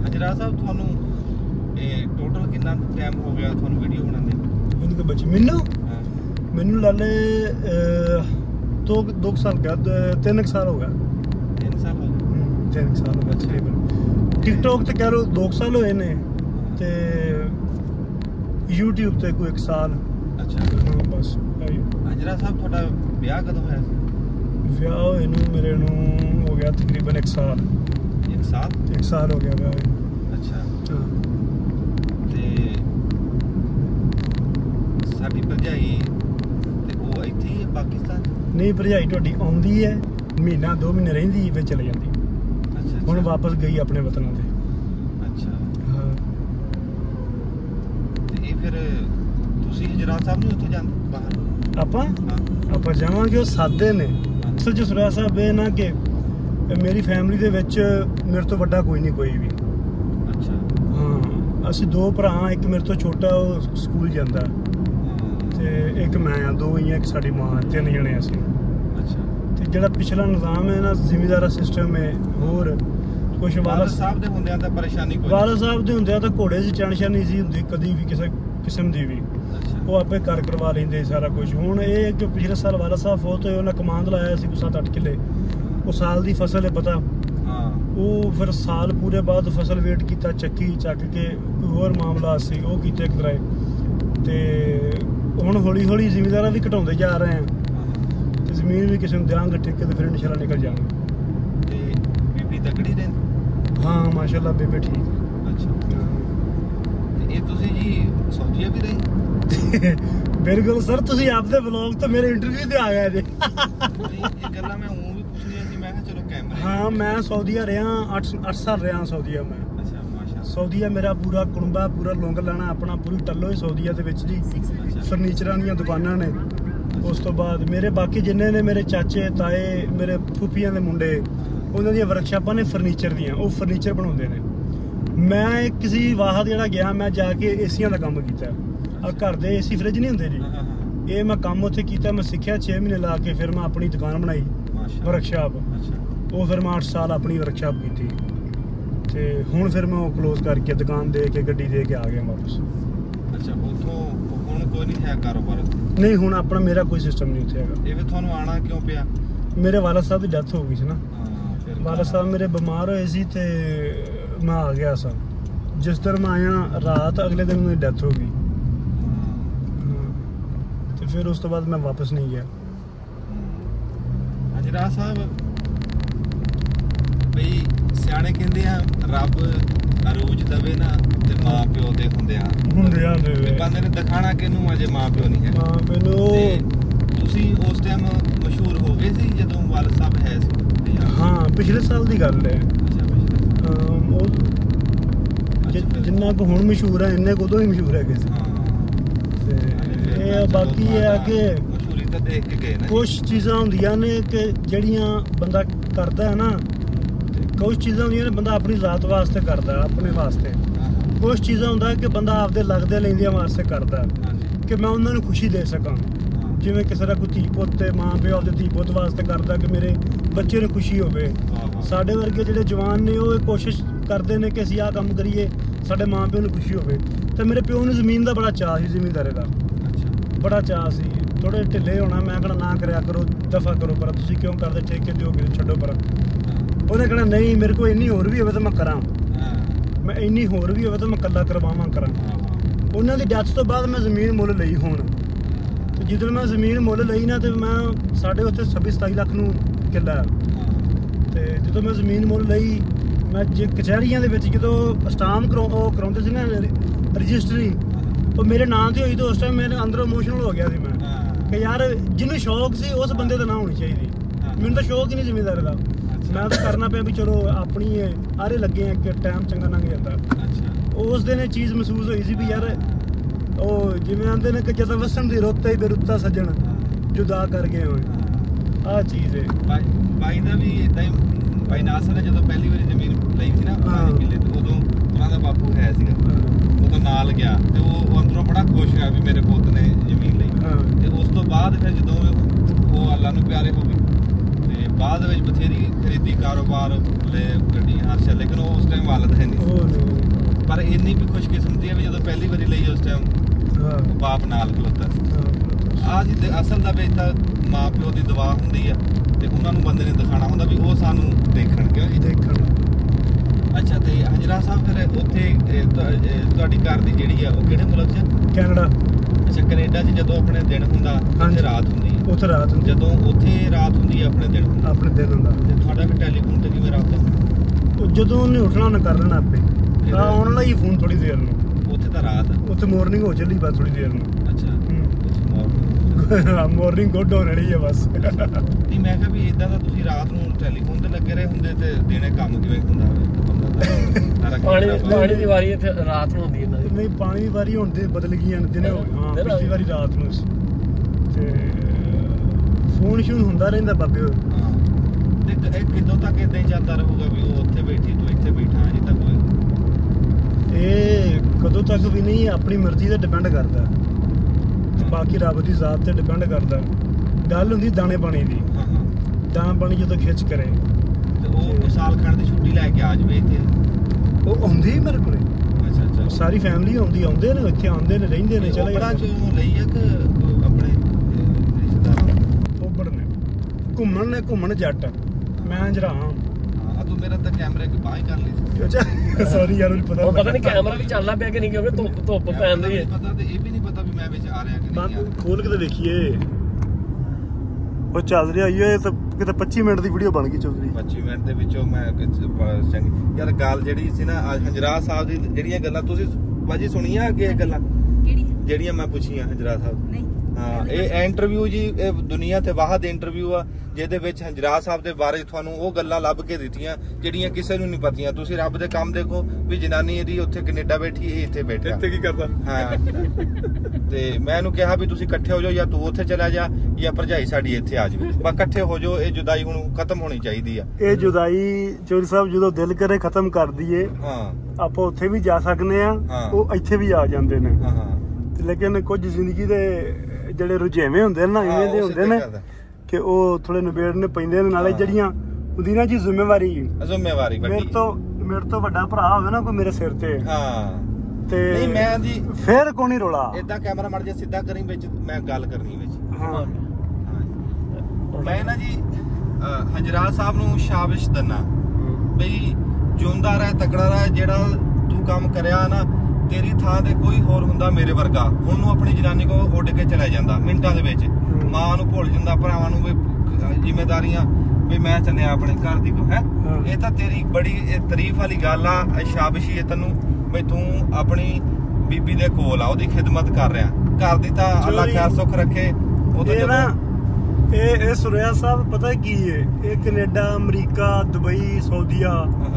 ਹਜਰਾ ਸਾਹਿਬ ਤੁਹਾਨੂੰ ਇਹ ਟੋਟਲ ਕਿੰਨਾ ਟਾਈਮ ਹੋ ਗਿਆ ਤੁਹਾਨੂੰ ਵੀਡੀਓ ਬਣਾਉਂਦੇ? ਮੈਨੂੰ ਤਾਂ ਬੱਚੇ ਮੈਨੂੰ ਲਾ ਲੈ 2 ਸਾਲ ਗਿਆ 3 ਸਾਲ ਹੋ ਗਿਆ 3 ਸਾਲ ਹੋ ਗਏ 3 ਸਾਲ ਹੋ ਗਏ ਤਕਰੀਬਨ। ਟਿਕਟੋਕ ਤੇ ਕਹਿ ਲਓ 2 ਸਾਲ ਹੋਏ ਨੇ ਤੇ YouTube ਤੇ ਕੋਈ 1 ਸਾਲ। ਅੱਛਾ ਹਾਂ ਬਸ। ਹਜਰਾ ਸਾਹਿਬ ਤੁਹਾਡਾ ਵਿਆਹ ਕਦੋਂ ਹੋਇਆ ਸੀ? ਵਿਆਹ ਹੋਏ ਨੂੰ ਮੇਰੇ ਨੂੰ ਹੋ ਗਿਆ ਤਕਰੀਬਨ 1 ਸਾਲ। 1 ਸਾਲ ਹੋ ਗਿਆ ਵਿਆਹ ਹੋਏ। ਅੱਛਾ ਹਾਂ ਤੇ ਸਾਡੀ ਭਰਜਾਈ ਤੇ ਉਹ ਇੱਥੇ ਹੀ ਹੈ ਪਾਕਿਸਤਾਨ? ਨਹੀਂ ਭਰਜਾਈ ਤੁਹਾਡੀ ਆਉਂਦੀ ਹੈ ਮਹੀਨਾ 2 ਮਹੀਨੇ ਰਹਿੰਦੀ ਫਿਰ ਚਲੇ ਜਾਂਦੀ। ਅੱਛਾ ਹੁਣ ਵਾਪਸ ਗਈ ਆਪਣੇ ਵਤਨਾਂ ਤੇ। ਅੱਛਾ ਹਾਂ ਤੇ ਇਹ ਫਿਰ ਤੁਸੀਂ ਹਜਰਾ ਸਾਹਿਬ ਨੂੰ ਉੱਥੇ ਜਾਂਦੇ ਬਾਹਰ? ਆਪਾਂ ਜਾਵਾਂਗੇ। ਉਹ ਸਾਦੇ ਨੇ ਅਸਲ 'ਚ ਸੁਰਾ ਸਾਹਿਬ ਇਹ ਨਾ ਕਿ ਮੇਰੀ ਫੈਮਿਲੀ ਦੇ ਵਿੱਚ ਮੇਰੇ ਤੋਂ ਵੱਡਾ ਕੋਈ ਨਹੀਂ ਕੋਈ ਵੀ। ਅੱਛਾ ਹਾਂ ਅਸੀਂ 2 ਭਰਾ, ਇੱਕ ਮੇਰੇ ਤੋਂ ਛੋਟਾ ਉਹ ਸਕੂਲ ਜਾਂਦਾ ਤੇ ਇੱਕ ਮੈਂ ਆ, 2 ਹੀ ਆ, ਇੱਕ ਸਾਡੀ ਮਾਂ, 3 ਜਣੇ ਅਸੀਂ। ਅੱਛਾ ਤੇ ਜਿਹੜਾ ਪਿਛਲਾ ਨਿਜ਼ਾਮ ਹੈ ਨਾ ਜ਼ਿਮੀਦਾਰਾ ਸਿਸਟਮ ਹੈ। ਹੋਰ ਕੁਛ ਵਾਲਾ ਸਾਹਿਬ ਦੇ ਹੁੰਦਿਆਂ ਤਾਂ ਪਰੇਸ਼ਾਨੀ ਕੋਈ? ਵਾਲਾ ਸਾਹਿਬ ਦੇ ਹੁੰਦਿਆਂ ਤਾਂ ਘੋੜੇ ਦੀ ਟੈਨਸ਼ਨ ਨਹੀਂ ਸੀ ਹੁੰਦੀ ਕਦੀ ਵੀ ਕਿਸੇ ਕਿਸਮ ਦੀ ਵੀ। ਉਹ ਆਪੇ ਕਰਵਾ ਲੈਂਦੇ ਸਾਰਾ ਕੁਝ। ਹੁਣ ਇਹ ਕਿ ਪਿਛਲੇ ਸਾਲ ਵਾਲਾ ਸਾਹਿਬ ਫੌਤ ਹੋਏ, ਉਹਨਾਂ ਕਮਾਂਡ ਲਾਇਆ ਸੀ 7-8 ਕਿੱਲੇ। ਉਹ ਸਾਲ ਦੀ ਫਸਲ ਹੈ ਪਤਾ। ਉਹ ਫਿਰ ਸਾਲ ਪੂਰੇ ਬਾਅਦ ਫਸਲ ਵੇਟ ਕੀਤਾ, ਚੱਕੀ ਚੱਕ ਕੇ ਕੋਈ ਹੋਰ ਮਾਮਲਾ ਸੀ ਉਹ ਕੀਤੇ ਇੱਕ ਤਰ੍ਹਾਂ। ਤੇ ਹੁਣ ਹੌਲੀ ਹੌਲੀ ਜ਼ਿਮੀਦਾਰਾਂ ਵੀ ਘਟਾਉਂਦੇ ਜਾ ਰਹੇ ਆ ਤੇ ਜ਼ਮੀਨ ਵੀ ਕਿਸੇ ਨੂੰ ਦਿਆਂਗੇ ਠੇਕੇ ਤੇ ਫਿਰ ਇਨਸ਼ਾਅੱਲਾ ਨਿਕਲ ਜਾਵਾਂਗੇ। ਤੇ ਬੀਬੀ ਤਕੜੀ ਰਹਿੰਦੀ? ਹਾਂ ਮਾਸ਼ਾਅੱਲਾ ਬੇਬੇ ਠੀਕ ਹੈ। ਅੱਛਾ ਤੇ ਇਹ ਤੁਸੀਂ ਜੀ ਸੌਦੀਆ ਵੀ ਰਹੇ? ਬਿਲਕੁਲ ਸਰ, ਤੁਸੀਂ ਆਪਦੇ ਵਲੌਗ ਤੋਂ ਮੇਰੇ ਇੰਟਰਵਿਊ ਤੇ ਆ ਗਏ ਜੀ। ਇਹ ਗੱਲਾਂ ਮੈਂ ਉਹ ਵੀ ਪੁੱਛਣੀਆਂ ਸੀ, ਮੈਂ ਕਿਹਾ ਚਲੋ ਕੈਮਰੇ। ਹਾਂ ਮੈਂ ਸੌਦੀਆ ਰਿਹਾ 8 ਸਾਲ ਰਿਹਾ ਸੌਦੀਆ ਮੈਂ। ਅੱਛਾ ਮਾਸ਼ਾਅੱਲਾ। ਸੌਦੀਆ ਮੇਰਾ ਪੂਰਾ ਕੁੜੰਬਾ, ਪੂਰਾ ਲੌਂਗ ਲੈਣਾ ਆਪਣਾ, ਪੂਰੀ ਟੱਲੋ ਹੀ ਸੌਦੀਆ ਦੇ ਵਿੱਚ ਜੀ। ਫਰਨੀਚਰਾਂ ਦੀਆਂ ਦੁਕਾਨਾਂ ਨੇ। ਉਸ ਤੋਂ ਬਾਅਦ ਮੇਰੇ ਬਾਕੀ ਜਿੰਨੇ ਨੇ ਮੇਰੇ ਚਾਚੇ ਤਾਏ, ਮੇਰੇ ਫੁੱਫੀਆਂ ਦੇ ਮੁੰਡੇ, ਉਹਨਾਂ ਦੀਆਂ ਵਰਕਸ਼ਾਪਾਂ ਨੇ ਫਰਨੀਚਰ ਦੀਆਂ। ਉਹ ਫਰਨੀਚਰ ਬਣਾਉਂਦੇ ਨੇ। ਮੈਂ ਕਿਸੇ ਵਾਹਦ ਜਿਹੜਾ ਗਿਆ, ਮੈਂ ਜਾ ਕੇ ਏਸੀਆਂ ਦਾ ਕੰਮ ਕੀਤਾ। ਆ ਘਰ ਦੇ ਏਸੀ ਫ੍ਰਿਜ ਨਹੀਂ ਹੁੰਦੇ ਜੀ, ਇਹ ਮੈਂ ਕੰਮ ਉੱਥੇ ਕੀਤਾ। ਮੈਂ ਸਿੱਖਿਆ 6 ਮਹੀਨੇ ਲਾ ਕੇ ਫਿਰ ਮੈਂ ਆਪਣੀ ਦੁਕਾਨ ਬਣਾਈ ਵਰਕਸ਼ਾਪ। ਉਹ ਫਿਰ ਮੈਂ 8 ਸਾਲ ਆਪਣੀ ਵਰਕਸ਼ਾਪ ਕੀਤੀ ਤੇ ਹੁਣ ਫਿਰ ਮੈਂ ਉਹ ਕਲੋਜ਼ ਕਰਕੇ ਦੁਕਾਨ ਦੇ ਕੇ ਗੱਡੀ ਦੇ ਕੇ ਆ ਗਿਆ ਵਾਪਸ। ਅੱਛਾ ਉੱਥੋਂ ਹੁਣ ਕੋਈ ਨਹੀਂ ਹੈ ਕਾਰੋਬਾਰ? ਨਹੀਂ ਹੁਣ ਆਪਣਾ ਮੇਰਾ ਕੋਈ ਸਿਸਟਮ ਨਹੀਂ ਉੱਥੇ ਹੈਗਾ। ਇਹ ਵੀ ਤੁਹਾਨੂੰ ਆਣਾ ਕਿਉਂ ਪਿਆ? ਮੇਰੇ ਵਾਲਾ ਸਾਹਿਬ ਦੀ ਡੈਥ ਹੋ ਗਈ ਸੀ ਨਾ। ਵਾਲਾ ਸਾਹਿਬ ਮੇਰੇ ਬਿਮਾਰ ਹੋਏ ਸੀ ਤੇ ਮੈਂ ਆ ਗਿਆ ਸਾਂ। ਜਿਸ ਦਿਨ ਮੈਂ ਆਇਆ ਰਾਤ ਅਗਲੇ ਦਿਨ ਮੇਰੀ ਡੈਥ ਹੋ ਗਈ ਤੇ ਫਿਰ ਉਸ ਤੋਂ ਬਾਅਦ ਮੈਂ ਵਾਪਸ ਨਹੀਂ ਗਿਆ। ਹਜਰਾ ਸਾਹਿਬ ਬਈ ਸਿਆਣੇ ਕਹਿੰਦੇ ਆ ਰੱਬ ਅਰੂਜ ਦਵੇ ਨਾ ਤੇ ਮਾਂ ਪਿਓ ਦੇ ਹੁੰਦੇ ਆ ਬੰਦੇ ਨੇ ਦਿਖਾਣਾ ਕਿਹਨੂੰ ਅਜੇ ਮਾਂ ਪਿਓ ਨਹੀਂ ਹੈ। ਤੁਸੀਂ ਉਸ ਟਾਈਮ ਮਸ਼ਹੂਰ ਹੋ ਗਏ ਸੀ ਜਦੋਂ ਵਾਲਦ ਸਾਹਿਬ ਹੈ ਸੀ? ਹਾਂ ਪਿਛਲੇ ਸਾਲ ਦੀ ਗੱਲ ਹੈ। ਜਿੰਨਾ ਕੁ ਹੁਣ ਮਸ਼ਹੂਰ ਹੈ ਇੰਨੇ ਕੁ ਉਦੋਂ ਹੀ ਮਸ਼ਹੂਰ ਹੈਗੇ ਸੀ। ਇਹ ਬਾਕੀ ਇਹ ਆ ਕਿ ਮਸ਼ਹੂਰੀ ਤਾਂ ਦੇਖ ਕੇ ਗਏ ਨਾ। ਕੁਛ ਚੀਜ਼ਾਂ ਹੁੰਦੀਆਂ ਨੇ ਕਿ ਜਿਹੜੀਆਂ ਬੰਦਾ ਕਰਦਾ ਹੈ ਨਾ, ਕੁਛ ਚੀਜ਼ਾਂ ਹੁੰਦੀਆਂ ਨੇ ਬੰਦਾ ਆਪਣੀ ਜ਼ਾਤ ਵਾਸਤੇ ਕਰਦਾ, ਆਪਣੇ ਵਾਸਤੇ। ਕੁਛ ਚੀਜ਼ਾਂ ਹੁੰਦਾ ਕਿ ਬੰਦਾ ਆਪਦੇ ਲੱਗਦੇ ਲੈਂਦਿਆਂ ਵਾਸਤੇ ਕਰਦਾ ਕਿ ਮੈਂ ਉਹਨਾਂ ਨੂੰ ਖੁਸ਼ੀ ਦੇ ਸਕਾਂ। ਜਿਵੇਂ ਕਿਸੇ ਦਾ ਕੋਈ ਧੀ ਪੁੱਤ ਤੇ ਮਾਂ ਪਿਓ ਆਪਦੇ ਧੀ ਪੁੱਤ ਵਾਸਤੇ ਕਰਦਾ ਕਿ ਮੇਰੇ ਬੱਚੇ ਨੂੰ ਖੁਸ਼ੀ ਹੋਵੇ। ਸਾਡੇ ਵਰਗੇ ਜਿਹੜੇ ਜਵਾਨ ਨੇ ਉਹ ਕੋਸ਼ਿਸ਼ ਕਰਦੇ ਨੇ ਕਿ ਅਸੀਂ ਆਹ ਕੰਮ ਕਰੀਏ, ਸਾਡੇ ਮਾਂ ਪਿਓ ਨੂੰ ਖੁਸ਼ੀ ਹੋਵੇ। ਤੇ ਮੇਰੇ ਪਿਓ ਨੂੰ ਜ਼ਮੀਨ ਦਾ ਬੜਾ ਚਾਅ ਸੀ, ਜ਼ਿਮੀਂਦਾਰੇ ਦਾ ਬੜਾ ਚਾਅ ਸੀ। ਥੋੜੇ ਢਿੱਲੇ ਹੋਣਾ, ਮੈਂ ਕਹਿਣਾ ਨਾ ਕਰਿਆ ਕਰੋ, ਦਫਾ ਕਰੋ, ਪਰ ਤੁਸੀਂ ਕਿਉਂ ਕਰਦੇ, ਠੇਕੇ ਦਿਓਗੇ, ਛੱਡੋ ਪਰ। ਉਹਨੇ ਕਹਿਣਾ ਨਹੀਂ ਮੇਰੇ ਕੋਲ ਇੰਨੀ ਹੋਰ ਵੀ ਹੋਵੇ ਤਾਂ ਮੈਂ ਕਰਾਂ, ਮੈਂ ਇੰਨੀ ਹੋਰ ਵੀ ਹੋਵੇ ਤਾਂ ਮੈਂ ਇਕੱਲਾ ਕਰਵਾਵਾਂ ਕਰਾਂ। ਉਹਨਾਂ ਦੀ ਡੈਥ ਤੋਂ ਬਾਅਦ ਮੈਂ ਜ਼ਮੀਨ ਮੁੱਲ ਲਈ। ਹੁਣ ਤੇ ਜਦੋਂ ਮੈਂ ਜ਼ਮੀਨ ਮੁੱਲ ਲਈ ਨਾ ਤੇ ਮੈਂ ਸਾਡੇ ਉੱਥੇ 26-27 ਲੱਖ ਨੂੰ ਕਿੱਲਾ। ਤੇ ਜਦੋਂ ਮੈਂ ਜ਼ਮੀਨ ਮੁੱਲ ਲਈ, ਮੈਂ ਜੇ ਕਚਹਿਰੀਆਂ ਦੇ ਵਿੱਚ ਜਦੋਂ ਸਟਾਮ ਕਰਾਉਂਦੇ ਸੀ ਨਾ ਰਜਿਸਟਰੀ, ਉਹ ਮੇਰੇ ਨਾਂ ਤੇ ਹੋਈ ਤਾਂ ਉਸ ਟਾਈਮ ਮੇਰੇ ਅੰਦਰੋਂ ਇਮੋਸ਼ਨਲ ਹੋ ਗਿਆ ਸੀ ਮੈਂ ਕਿ ਯਾਰ ਜਿਹਨੂੰ ਸ਼ੌਕ ਸੀ ਉਸ ਬੰਦੇ ਦਾ ਨਾਂ ਹੋਣੀ ਚਾਹੀਦੀ। ਮੈਨੂੰ ਤਾਂ ਸ਼ੌਕ ਹੀ ਨਹੀਂ ਜ਼ਿਮੀਂਦਾਰ ਦਾ, ਮੈਂ ਤਾਂ ਕਰਨਾ ਪਿਆ ਵੀ ਚਲੋ ਆਪਣੀ ਆਰੇ ਲੱਗੇ ਆ ਕਿ ਟਾਈਮ ਚੰਗਾ ਲੰਘ ਜਾਂਦਾ। ਉਸ ਦਿਨ ਇਹ ਚੀਜ਼ ਮਹਿਸੂਸ ਹੋਈ ਸੀ ਵੀ ਯਾਰ ਉਹ ਜਿਵੇਂ ਆਂਦੇ ਨੇ ਕਿ ਜਦੋਂ ਵਸਣ ਦੀ ਰੁੱਤ ਹੀ ਬੇਰੁੱਤਾ ਸੱਜਣ ਜੁਦਾ ਕਰ ਗਏ ਹੋਏ, ਆਹ ਚੀਜ਼ ਹੈ। ਬਾਈ ਦਾ ਵੀ ਇਦਾਂ ਹੀ, ਬਾਈ ਨਾਸਰ ਨੇ ਜਦੋਂ ਪਹਿਲੀ ਵਾਰੀ ਜ਼ਮੀਨ ਲਈ ਸੀ ਨਾ ਕਿੱਲੇ ਤੇ, ਉਦੋਂ ਉਹਨਾਂ ਦਾ ਬਾਪੂ ਹੈ ਸੀਗਾ, ਉਦੋਂ ਨਾਲ ਗਿਆ ਤੇ ਉਹ ਅੰਦਰੋਂ ਬੜਾ ਖੁਸ਼ ਹੋਇਆ ਵੀ ਮੇਰੇ ਪੁੱਤ ਨੇ ਜ਼ਮੀਨ ਲਈ। ਤੇ ਉਸ ਤੋਂ ਬਾਅਦ ਫਿਰ ਜਦੋਂ ਉਹ ਅੱਲਾ ਨੂੰ ਪਿਆਰੇ ਹੋ ਗਏ ਤੇ ਬਾਅਦ ਵਿੱਚ ਬਥੇਰੀ ਖਰੀਦੀ ਕਾਰੋਬਾਰ ਲੈ ਗੱਡੀਆਂ ਹਰ ਸ਼ਾ, ਲੇਕਿਨ ਉਹ ਉਸ ਟਾਈਮ ਹਾਲਤ ਹੈ ਨਹੀਂ। ਪਰ ਇੰਨੀ ਵੀ ਖੁਸ਼ਕਿਸਮਤੀ ਹੈ ਵੀ ਜਦੋਂ ਪਹਿਲੀ ਵਾਰੀ ਲਈ ਉਸ ਟਾਈਮ ਬਾਪ ਨਾਲ ਖਲੋਤਾ। ਆਹ ਜੀ ਅਸਲ ਦਾ ਵਿੱਚ ਤਾਂ ਮਾਂ ਪਿਓ ਦੀ ਦੁਆ ਹੁੰਦੀ ਆ ਤੇ ਉਹਨਾਂ ਨੂੰ ਬੰਦੇ ਨੇ ਦਿਖਾਉਣਾ ਹੁੰਦਾ ਵੀ ਉਹ ਸਾਨੂੰ ਦੇਖਣ, ਕਿਉਂ ਜੀ ਦੇਖਣ। ਅੱਛਾ, ਤੇ ਹਜਰਾ ਸਾਹਿਬ ਫਿਰ ਉੱਥੇ ਤੁਹਾਡੀ ਘਰ ਦੀ ਜਿਹੜੀ ਆ ਉਹ ਕਿਹੜੇ ਮੁਲਕ 'ਚ? ਕੈਨੇਡਾ। ਅੱਛਾ, ਕੈਨੇਡਾ 'ਚ ਜਦੋਂ ਆਪਣੇ ਦਿਨ ਹੁੰਦਾ ਉੱਥੇ ਰਾਤ ਹੁੰਦੀ ਹੈ? ਉੱਥੇ ਰਾਤ ਹੁੰਦੀ। ਜਦੋਂ ਉੱਥੇ ਰਾਤ ਹੁੰਦੀ ਹੈ ਆਪਣੇ ਦਿਨ ਹੁੰਦਾ? ਆਪਣੇ ਦਿਨ ਹੁੰਦਾ। ਤੇ ਤੁਹਾਡਾ ਫਿਰ ਟੈਲੀਫੋਨ ਤੇ ਕਿਵੇਂ ਰਾਬਤਾ? ਜਦੋਂ ਉਹਨੇ ਉੱਠਣਾ ਉਹਨੇ ਕਰ ਲੈਣਾ ਆਪੇ, ਆਉਣ ਵਾਲਾ ਹੀ ਫੋਨ ਥੋੜੀ ਦੇਰ ਨੂੰ। ਉੱਥੇ ਤਾਂ ਰਾਤ, ਉੱਥੇ ਮਾਰਨਿੰਗ ਹੋ ਚੱਲੀ ਬਸ ਥੋੜੀ ਦੇਰ ਨੂੰ। ਅੱਛਾ, ਮਾਰਨਿੰਗ ਗੁੱਡ ਹੋ ਰਹੀ ਹੈ ਬਸ। ਨਹੀਂ, ਮੈਂ ਕਿਹਾ ਵੀ ਇਦਾਂ ਦਾ ਤੁਸੀਂ ਰਾਤ ਨੂੰ ਟੈਲੀਫੋਨ ਤੇ ਲੱਗੇ ਰਹੇ ਹੁੰਦੇ ਤੇ ਦਿਨੇ ਕੰਮ ਕਿਵੇਂ ਹੁੰਦਾ ਹੋਵੇ? ਪਾਣੀ ਦੀ ਵਾਰੀ ਇੱਥੇ ਰਾਤ ਨੂੰ ਹੁੰਦੀ ਹੈ। ਨਹੀਂ, ਪਾਣੀ ਦੀ ਵਾਰੀ ਹੁਣ ਤੇ ਬਦਲ ਗਈਆਂ ਦਿਨੇ। ਹਾਂ, ਪਿਛਲੀ ਵਾਰੀ ਰਾਤ ਨੂੰ ਤੇ ਫੋਨ ਸ਼ੂਨ ਹੁੰਦਾ ਰਹਿੰਦਾ ਬਾਬੇ। ਤੇ ਇਹ ਕਿਦੋਂ ਤੱਕ ਇਦਾਂ ਹੀ ਚੱਲਦਾ ਰਹੂਗਾ ਵੀ ਉਹ ਉੱਥੇ ਬੈਠੀ ਤੂੰ ਇੱਥੇ ਬੈਠਾ ਅਜੇ ਤੱਕ? ਇਹ ਕਦੋਂ ਤੱਕ ਵੀ ਨਹੀਂ, ਆਪਣੀ ਮਰਜ਼ੀ ਤੇ ਡਿਪੈਂਡ ਕਰਦਾ। ਬਾਕੀ ਰੱਬ ਦੀ ਜ਼ਾਤ ਤੇ ਡਿਪੈਂਡ ਕਰਦਾ। ਗੱਲ ਹੁੰਦੀ ਦਾਣੇ ਪਾਣੀ ਦੀ। ਦਾਣਾ ਪਾਣੀ ਜਦੋਂ ਖਿੱਚ ਕਰੇ ਤੇ ਉਹ ਸਾਲ ਖੰਡ ਦੀ ਛੁੱਟੀ ਲੈ ਕੇ ਆ ਜਾਵੇ ਇੱਥੇ, ਉਹ ਆਉਂਦੀ ਮੇਰੇ ਕੋਲੇ। ਅੱਛਾ ਅੱਛਾ, ਸਾਰੀ ਫੈਮਿਲੀ ਆਉਂਦੀ, ਆਉਂਦੇ ਨੇ ਇੱਥੇ, ਆਉਂਦੇ ਨੇ, ਰਹਿੰਦੇ ਨੇ। ਚਲੇ ਜਾਂਦੇ ਲਈ ਆ ਕਿ ਆਪਣੇ ਰਿਸ਼ਤੇਦਾਰਾਂ ਉੱਪਰ ਨੇ ਘੁੰਮਣ ਜੱਟ। ਮੈਂ ਹੰਜਰਾ ਤੂੰ ਮੇਰਾ ਤਾਂ ਕੈਮਰੇ ਕੀ ਬਾਹਰ ਕਰ ਲਈ ਸੀ। ਸੌਰੀ ਯਾਰ, ਪਤਾ ਨਹੀਂ ਕੈਮਰਾ ਵੀ ਚੱਲਦਾ ਪਿਆ ਕਿ ਨਹੀਂ, ਕਿਉਂਕਿ ਧੁੱਪ ਪੈਂਦੀ ਹੈ। ਪਤਾ ਤੇ ਇਹ ਵੀ ਨਹੀਂ ਪਤਾ ਵੀ ਮੈਂ ਵਿੱਚ ਆ ਰਿਹਾ ਕਿ ਨਹੀਂ। ਖੋਲ ਕੇ ਤੇ ਵੇਖੀਏ, ਉਹ ਚੱਲ ਰਿਹਾ ਇਹ ਤਾਂ ਕਿਤੇ 25 ਮਿੰਟ ਦੀ ਵੀਡੀਓ ਬਣ ਗਈ। ਚੌਧਰੀ 25 ਮਿੰਟ ਦੇ ਵਿੱਚੋਂ ਮੈਂ ਚੰਗੀ ਯਾਰ ਗੱਲ ਜਿਹੜੀ ਸੀ ਨਾ ਹੰਜਰਾ ਸਾਹਿਬ ਦੀ, ਜਿਹੜੀਆਂ ਗੱਲਾਂ ਤੁਸੀਂ ਬਾਜੀ ਸੁਣੀਆਂ ਅੱਗੇ ਗੱਲਾਂ ਜਿਹੜੀਆਂ ਮੈਂ ਪੁੱਛੀਆਂ ਹੰਜਰਾ ਸਾਹਿਬ? ਹਾਂ, ਇਹ ਇੰਟਰਵਿਊ ਜੀ, ਇਹ ਦੁਨੀਆ ਤੇ ਵਾਹਦ ਇੰਟਰਵਿਊ ਆ ਜਿਹਦੇ ਵਿੱਚ ਹੰਜਰਾ ਸਾਹਿਬ ਦੇ ਬਾਰੇ ਤੁਹਾਨੂੰ ਉਹ ਗੱਲਾਂ ਲੱਭ ਕੇ ਦਿੱਤੀਆਂ ਜਿਹੜੀਆਂ ਕਿਸੇ ਨੂੰ ਨਹੀਂ ਪਤੀਆਂ। ਤੁਸੀਂ ਰੱਬ ਦੇ ਕੰਮ ਦੇਖੋ ਵੀ ਜਨਾਨੀ ਇਹਦੀ ਉੱਥੇ ਕੈਨੇਡਾ ਬੈਠੀ, ਇਹ ਇੱਥੇ ਬੈਠਾ, ਇੱਥੇ ਕੀ ਕਰਦਾ? ਹਾਂ, ਤੇ ਮੈਂ ਇਹਨੂੰ ਕਿਹਾ ਵੀ ਤੁਸੀਂ ਇਕੱਠੇ ਹੋ ਜਾਓ, ਜਾਂ ਤੂੰ ਉੱਥੇ ਚਲਾ ਜਾ ਜਾਂ ਭਰਜਾਈ ਸਾਡੀ ਇੱਥੇ ਆ ਜਾਵੇ, ਬਸ ਇਕੱਠੇ ਹੋ ਜਾਓ। ਇਹ ਜੁਦਾਈ ਹੁਣ ਖਤਮ ਹੋਣੀ ਚਾਹੀਦੀ ਆ। ਇਹ ਜੁਦਾਈ ਚੋਰੀ ਸਾਹਿਬ ਜਦੋਂ ਦਿਲ ਕਰੇ ਖਤਮ ਕਰ ਦਈਏ। ਹਾਂ, ਆਪਾਂ ਉੱਥੇ ਵੀ ਜਾ ਸਕਦੇ ਆ, ਉਹ ਇੱਥੇ ਵੀ ਆ ਜਾਂਦੇ ਨੇ। ਲੇਕਿਨ ਕੁਝ ਜ਼ਿੰਦਗੀ ਦੇ ਜਿਹੜੇ ਰੁਝੇਵੇਂ ਹੁੰਦੇ ਨੇ ਨਾ, ਇਵੇਂ ਦੇ ਹੁੰਦੇ ਨੇ ਕਿ ਉਹ ਥੋੜੇ ਨਿਬੇੜਨੇ ਪੈਂਦੇ ਨੇ। ਨਾਲੇ ਜਿਹੜੀਆਂ ਹੁੰਦੀ ਨਾ ਜੀ ਜ਼ਿੰਮੇਵਾਰੀ ਮੇਰੇ ਤੋਂ ਵੱਡਾ ਭਰਾ ਹੋਵੇ ਨਾ ਕੋਈ ਮੇਰੇ ਸਿਰ ਤੇ, ਤੇ ਨਹੀਂ ਮੈਂ ਜੀ ਫੇਰ ਕੋਈ ਨਹੀਂ ਰੋਲਾ। ਏਦਾਂ ਕੈਮਰਾ ਮੜ ਜਾ ਸਿੱਧਾ ਕਰੀ, ਵਿੱਚ ਮੈਂ ਗੱਲ ਕਰਨੀ ਵਿੱਚ। ਹਾਂ, ਮੈਂ ਨਾ ਜੀ ਹੰਜਰਾ ਸਾਹਿਬ ਨੂੰ ਸ਼ਾਬਾਸ਼ ਦਿੰਦਾ ਬਈ ਜਿਉਂਦਾ ਰਹਿ, ਤਕੜਾ ਰਹਿ। ਜਿਹੜਾ ਤੂੰ ਕੰਮ ਕਰਿਆ ਨਾ, ਤੇਰੀ ਥਾਂ ਤੇ ਕੋਈ ਹੋਰ ਹੁੰਦਾ ਮੇਰੇ ਵਰਗਾ, ਉਹਨੂੰ ਆਪਣੀ ਜਨਾਨੀ ਕੋ ਉੱਡ ਕੇ ਚਲਾ ਜਾਂਦਾ ਮਿੰਟਾਂ ਦੇ ਵਿੱਚ। ਮਾਂ ਨੂੰ ਭੁੱਲ ਜਾਂਦਾ, ਭਰਾਵਾਂ ਨੂੰ ਵੀ ਜ਼ਿੰਮੇਦਾਰੀਆਂ ਵੀ ਮੈਂ ਚੱਲਿਆ ਆਪਣੇ ਘਰ ਦੀ ਕੋ ਹੈ। ਇਹ ਤਾਂ ਤੇਰੀ ਬੜੀ ਤਾਰੀਫ ਵਾਲੀ ਗੱਲ ਆ, ਸ਼ਾਬਾਸ਼ੀ ਹੈ ਤੈਨੂੰ ਵੀ ਤੂੰ ਆਪਣੀ ਬੀਬੀ ਦੇ ਕੋਲ ਆ, ਉਹਦੀ ਖਿਦਮਤ ਕਰ ਰਿਹਾ। ਘਰ ਦੀ ਤਾਂ ਅੱਲਾ ਖੈਰ ਸੁੱਖ ਰੱਖੇ। ਉਹ ਤਾਂ ਇਹ ਸੁਰਿਆ ਸਾਹਿਬ ਪਤਾ ਕੀ ਹੈ, ਇਹ ਕੈਨੇਡਾ, ਅਮਰੀਕਾ, ਦੁਬਈ, ਸਾਊਦੀਆ,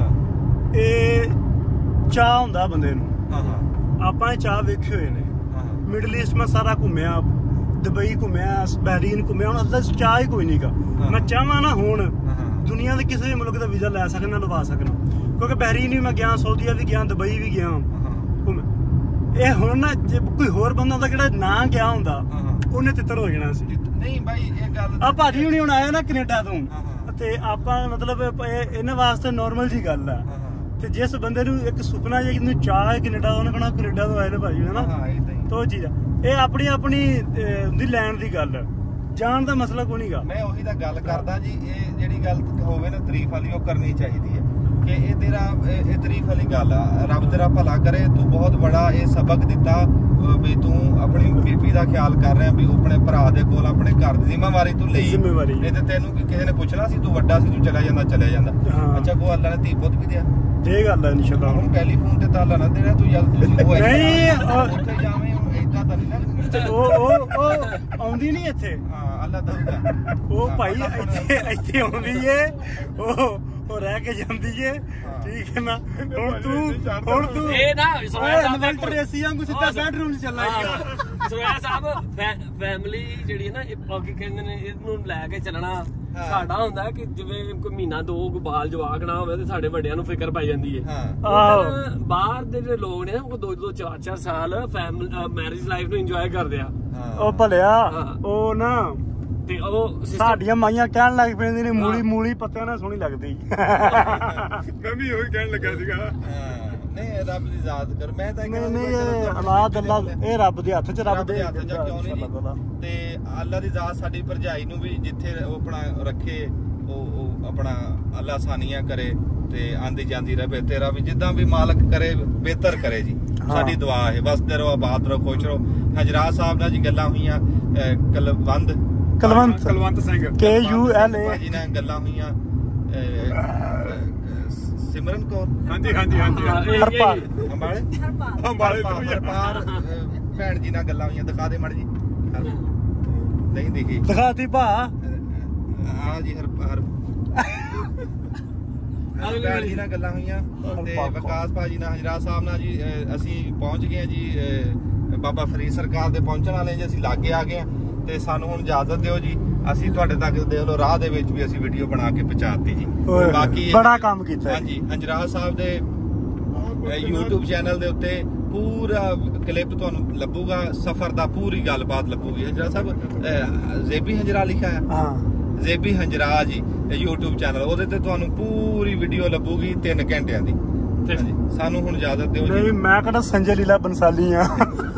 ਇਹ ਚਾਹ ਹੁੰਦਾ ਬੰਦੇ ਨੂੰ। ਆਪਾਂ ਇਹ ਚਾਹ ਵੇਖੇ ਹੋਏ ਨੇ। ਮਿਡਲ ਈਸਟ ਮੈਂ ਸਾਰਾ ਘੁੰਮਿਆ, ਦੁਬਈ ਘੁੰਮਿਆ, ਬਹਿਰੀਨ ਘੁੰਮਿਆ। ਹੁਣ ਅੱਧਾ ਚਾਹ ਹੀ ਕੋਈ ਨਹੀਂ ਗਾ। ਮੈਂ ਚਾਹਵਾਂ ਨਾ ਹੁਣ ਦੁਨੀਆ ਦੇ ਕਿਸੇ ਵੀ ਮੁਲਕ ਦਾ ਵੀਜ਼ਾ ਲੈ ਸਕਣਾ, ਲਵਾ ਸਕਣਾ, ਕਿਉਂਕਿ ਬਹਿਰੀਨ ਵੀ ਮੈਂ ਗਿਆ, ਸਾਊਦੀਆ ਵੀ ਗਿਆ, ਦੁਬਈ ਵੀ ਗਿਆ। ਇਹ ਹੁਣ ਨਾ ਜੇ ਕੋਈ ਹੋਰ ਬੰਦਾ ਹੁੰਦਾ ਜਿਹੜਾ ਨਾ ਗਿਆ ਹੁੰਦਾ, ਉਹਨੇ ਤਿੱਤਰ ਹੋ ਜਾਣਾ ਸੀ। ਨਹੀਂ ਬਾਈ, ਇਹ ਗੱਲ ਆ ਭਾਜੀ ਹੁਣੀ ਹੁਣ ਆਇਆ ਨਾ ਕੈਨੇਡਾ ਤੋਂ, ਤੇ ਆਪਾਂ ਮਤਲਬ ਇਹਨਾਂ ਵਾਸਤੇ ਨੋਰਮਲ ਜੀ ਗੱਲ ਆ। ਤੇ ਜਿਸ ਬੰਦੇ ਨੂੰ ਇੱਕ ਸੁਪਨਾ ਜੇ ਜਿਹਨੂੰ ਚਾਹ ਹੈ ਕੈਨੇਡਾ, ਉਹਨੇ ਕਹਣਾ ਕੈਨੇਡਾ ਤੋਂ ਆਏ ਨੇ ਭਾਜੀ, ਹੈ ਨਾ। ਤਾਂ ਉਹ ਚੀਜ਼ ਆ, ਇਹ ਆਪਣੀ ਦੀ ਲੈਣ ਦੀ ਗੱਲ, ਜਾਣ ਦਾ ਮਸਲਾ ਕੋਈ ਨਹੀਂਗਾ। ਮੈਂ ਉਹੀ ਤਾਂ ਗੱਲ ਕਰਦਾ ਜੀ, ਇਹ ਜਿਹੜੀ ਗੱਲ ਹੋਵੇ ਨਾ ਤਾਰੀਫ ਵਾਲੀ, ਉਹ ਕਰਨੀ ਚਾਹੀਦੀ ਹੈ ਕਿ ਇਹ ਤੇਰਾ ਇਹ ਤਾਰੀਫ ਵਾਲੀ ਗੱਲ ਆ। ਰੱਬ ਤੇਰਾ ਭਲਾ ਕਰੇ, ਤੂੰ ਬਹੁਤ ਬੜਾ ਇਹ ਸਬਕ ਦਿੱਤਾ ਵੀ ਤੂੰ ਆਪਣੀ ਬੀਬੀ ਦਾ ਖਿਆਲ ਕਰ ਰਿਹਾ, ਵੀ ਆਪਣੇ ਭਰਾ ਦੇ ਕੋਲ ਆਪਣੇ ਘਰ ਦੀ ਜ਼ਿੰਮੇਵਾਰੀ ਤੂੰ ਲਈ। ਇਹ ਤੇ ਤੈਨੂੰ ਕਿਸੇ ਨੇ ਪੁੱਛਣਾ ਸੀ, ਤੂੰ ਵੱਡਾ ਸੀ, ਤੂੰ ਚਲਾ ਜਾਂਦਾ। ਅੱਛਾ, ਕੋ ਅੱਲਾ ਨੇ ਧੀ ਪੁੱਤ ਵੀ ਦਿਆ। ਇਹ ਗੱਲ ਹੈ ਇਨਸ਼ਾਅੱਲਾ। ਹੁਣ ਟੈਲੀਫੋਨ ਤੇ ਤਾਂ ਅੱਲਾ ਨਾ ਦੇਣਾ, ਤੂੰ ਜਦ ਤੁਸੀਂ ਉਹ ਨਹੀਂ ਉੱਥੇ ਜਾਵੇਂ ਏਦਾਂ ਤਾਂ ਨਹੀਂ ਨਾ। ਉਹ ਆਉਂਦੀ ਨਹੀਂ ਇੱਥੇ। ਹਾਂ, ਅੱਲਾ ਦਊਗਾ। ਉਹ ਭਾਈ ਇੱਥੇ ਆਉਂਦੀ ਏ, ਉਹ ਰਹਿ ਕੇ ਜਾਂਦੀ ਏ, ਠੀਕ ਹੈ ਨਾ। ਹੁਣ ਤੂੰ ਇਹ ਨਾ ਇਨਵਰਟਰ ਏਸੀ ਵਾਂਗੂ ਸਿੱਧਾ ਬੈਡਰੂਮ 'ਚ ਚੱਲਾ ਗਿਆ। ਸੁਰਿਆ ਸਾਹਿਬ ਫੈਮਿਲੀ ਜਿਹੜੀ ਹੈ ਨਾ, ਇਹ ਕੀ ਕਹਿੰਦੇ ਨੇ, ਇਹਨੂੰ ਲੈ ਕੇ ਚੱਲਣਾ ਸਾਡਾ ਹੁੰਦਾ ਕਿ ਜਿਵੇਂ ਕੋਈ ਮਹੀਨਾ ਦੋ ਬਾਲ ਜਵਾਕ ਨਾ ਹੋਵੇ ਤੇ ਸਾਡੇ ਵੱਡਿਆਂ ਨੂੰ ਫਿਕਰ ਪਾਈ ਜਾਂਦੀ ਹੈ। ਬਾਹਰ ਦੇ ਜਿਹੜੇ ਲੋਕ ਨੇ ਉਹ 2-2 4-4 ਸਾਲ ਮੈਰਿਜ ਲਾਈਫ ਨੂੰ ਇੰਜੋਏ ਕਰਦੇ ਆ। ਉਹ ਭਲਿਆ ਉਹ ਨਾ ਤੇ ਉਹ ਸਾਡੀਆਂ ਮਾਈਆਂ ਕਹਿਣ ਲੱਗ ਪੈਂਦੀਆਂ ਨੇ ਮੂਲੀ ਮੂਲੀ ਪੱਤਿਆਂ ਨਾਲ ਸੋਹਣੀ ਲੱਗਦੀ। ਮੈਂ ਵੀ ਉਹੀ ਕਹਿਣ ਲੱਗਾ ਸੀਗਾ। ਨਹੀਂ ਰੱਬ ਦੀ ਜ਼ਾਤ ਕਰ, ਮੈਂ ਤਾਂ ਨਹੀਂ ਇਹ ਔਲਾਦ ਅੱਲਾ, ਇਹ ਰੱਬ ਦੇ ਹੱਥ 'ਚ, ਰੱਬ ਦੇ ਹੱਥ 'ਚ ਕਿਉਂ ਨਹੀਂ। ਤੇ ਅੱਲਾ ਦੀ ਜ਼ਾਤ ਸਾਡੀ ਭਰਜਾਈ ਨੂੰ ਵੀ ਜਿੱਥੇ ਉਹ ਆਪਣਾ ਰੱਖੇ, ਉਹ ਆਪਣਾ ਅੱਲਾ ਆਸਾਨੀਆਂ ਕਰੇ ਤੇ ਆਂਦੀ ਜਾਂਦੀ ਰਹੇ। ਤੇਰਾ ਵੀ ਜਿੱਦਾਂ ਵੀ ਮਾਲਕ ਕਰੇ ਬਿਹਤਰ ਕਰੇ ਜੀ, ਸਾਡੀ ਦੁਆ ਹੈ। ਵਸਦੇ ਰਹੋ, ਆਬਾਦ ਰਹੋ, ਖੁਸ਼ ਰਹੋ। ਹਜਰਾਤ ਸਾਹਿਬ ਨਾਲ ਜੀ ਗੱਲਾਂ ਹੋਈਆਂ, ਕੁਲਵੰਤ ਸਿੰਘ KULA ਭਾਜੀ ਨਾਲ ਗੱਲਾਂ ਹੋਈਆਂ, ਸਿਮਰਨ ਕੌਰ ਹਾਂਜੀ ਹਰਪਾਲ ਅੰਬਾਲੇ ਭੈਣ ਜੀ ਨਾਲ ਗੱਲਾਂ ਹੋਈਆਂ। ਦਿਖਾ ਦੇ ਮੜ ਜੀ, ਨਹੀਂ ਦਿਖੀ, ਦਿਖਾਤੀ ਭਾ ਆ ਜੀ ਭੈਣ ਜੀ ਨਾਲ ਗੱਲਾਂ ਹੋਈਆਂ ਤੇ ਵਿਕਾਸ ਭਾਜੀ ਨਾਲ, ਹਜਰਾਤ ਸਾਹਿਬ ਨਾਲ ਜੀ। ਅਸੀਂ ਪਹੁੰਚ ਗਏ ਜੀ ਬਾਬਾ ਫਰੀਦ ਸਰਕਾਰ ਦੇ ਪਹੁੰਚਣ ਵਾਲੇ ਜੀ। ਅਸੀਂ ਲਾਗੇ ਆ ਗਏ ਤੇ ਸਾਨੂੰ ਹੁਣ ਇਜਾਜ਼ਤ ਦਿਓ ਜੀ, ਅਸੀਂ ਤੁਹਾਡੇ ਤੱਕ ਦੇਖ ਲਓ ਰਾਹ ਦੇ ਵਿੱਚ ਵੀ ਅਸੀਂ ਵੀਡੀਓ ਬਣਾ ਕੇ ਪਹੁੰਚਾਤੀ ਜੀ। ਬਾਕੀ ਬੜਾ ਕੰਮ ਕੀਤਾ ਹਾਂਜੀ। ਹਜਰਾਤ ਸਾਹਿਬ ਦੇ YouTube ਚੈਨਲ ਦੇ ਉੱਤੇ ਪੂਰਾ ਕਲਿੱਪ ਤੁਹਾਨੂੰ ਲੱਭੂਗਾ, ਸਫ਼ਰ ਦਾ ਪੂਰੀ ਗੱਲਬਾਤ ਲੱਭੂਗੀ। ਹਜਰਾਤ ਸਾਹਿਬ ਜ਼ੇਬੀ ਹੰਜਰਾ ਲਿਖਿਆ ਹੈ, ਜ਼ੇਬੀ ਹੰਜਰਾ ਜੀ YouTube ਚੈਨਲ, ਉਹਦੇ ਤੇ ਤੁਹਾਨੂੰ ਪੂਰੀ ਵੀਡੀਓ ਲੱਭੂਗੀ 3 ਘੰਟਿਆਂ ਦੀ। ਸਾਨੂੰ ਹੁਣ ਇਜਾਜ਼ਤ ਦਿਓ ਜੀ। ਮੈਂ ਕਿਹੜਾ ਸੰਜੇ ਲੀਲਾ ਬੰਸਾਲੀ ਆ।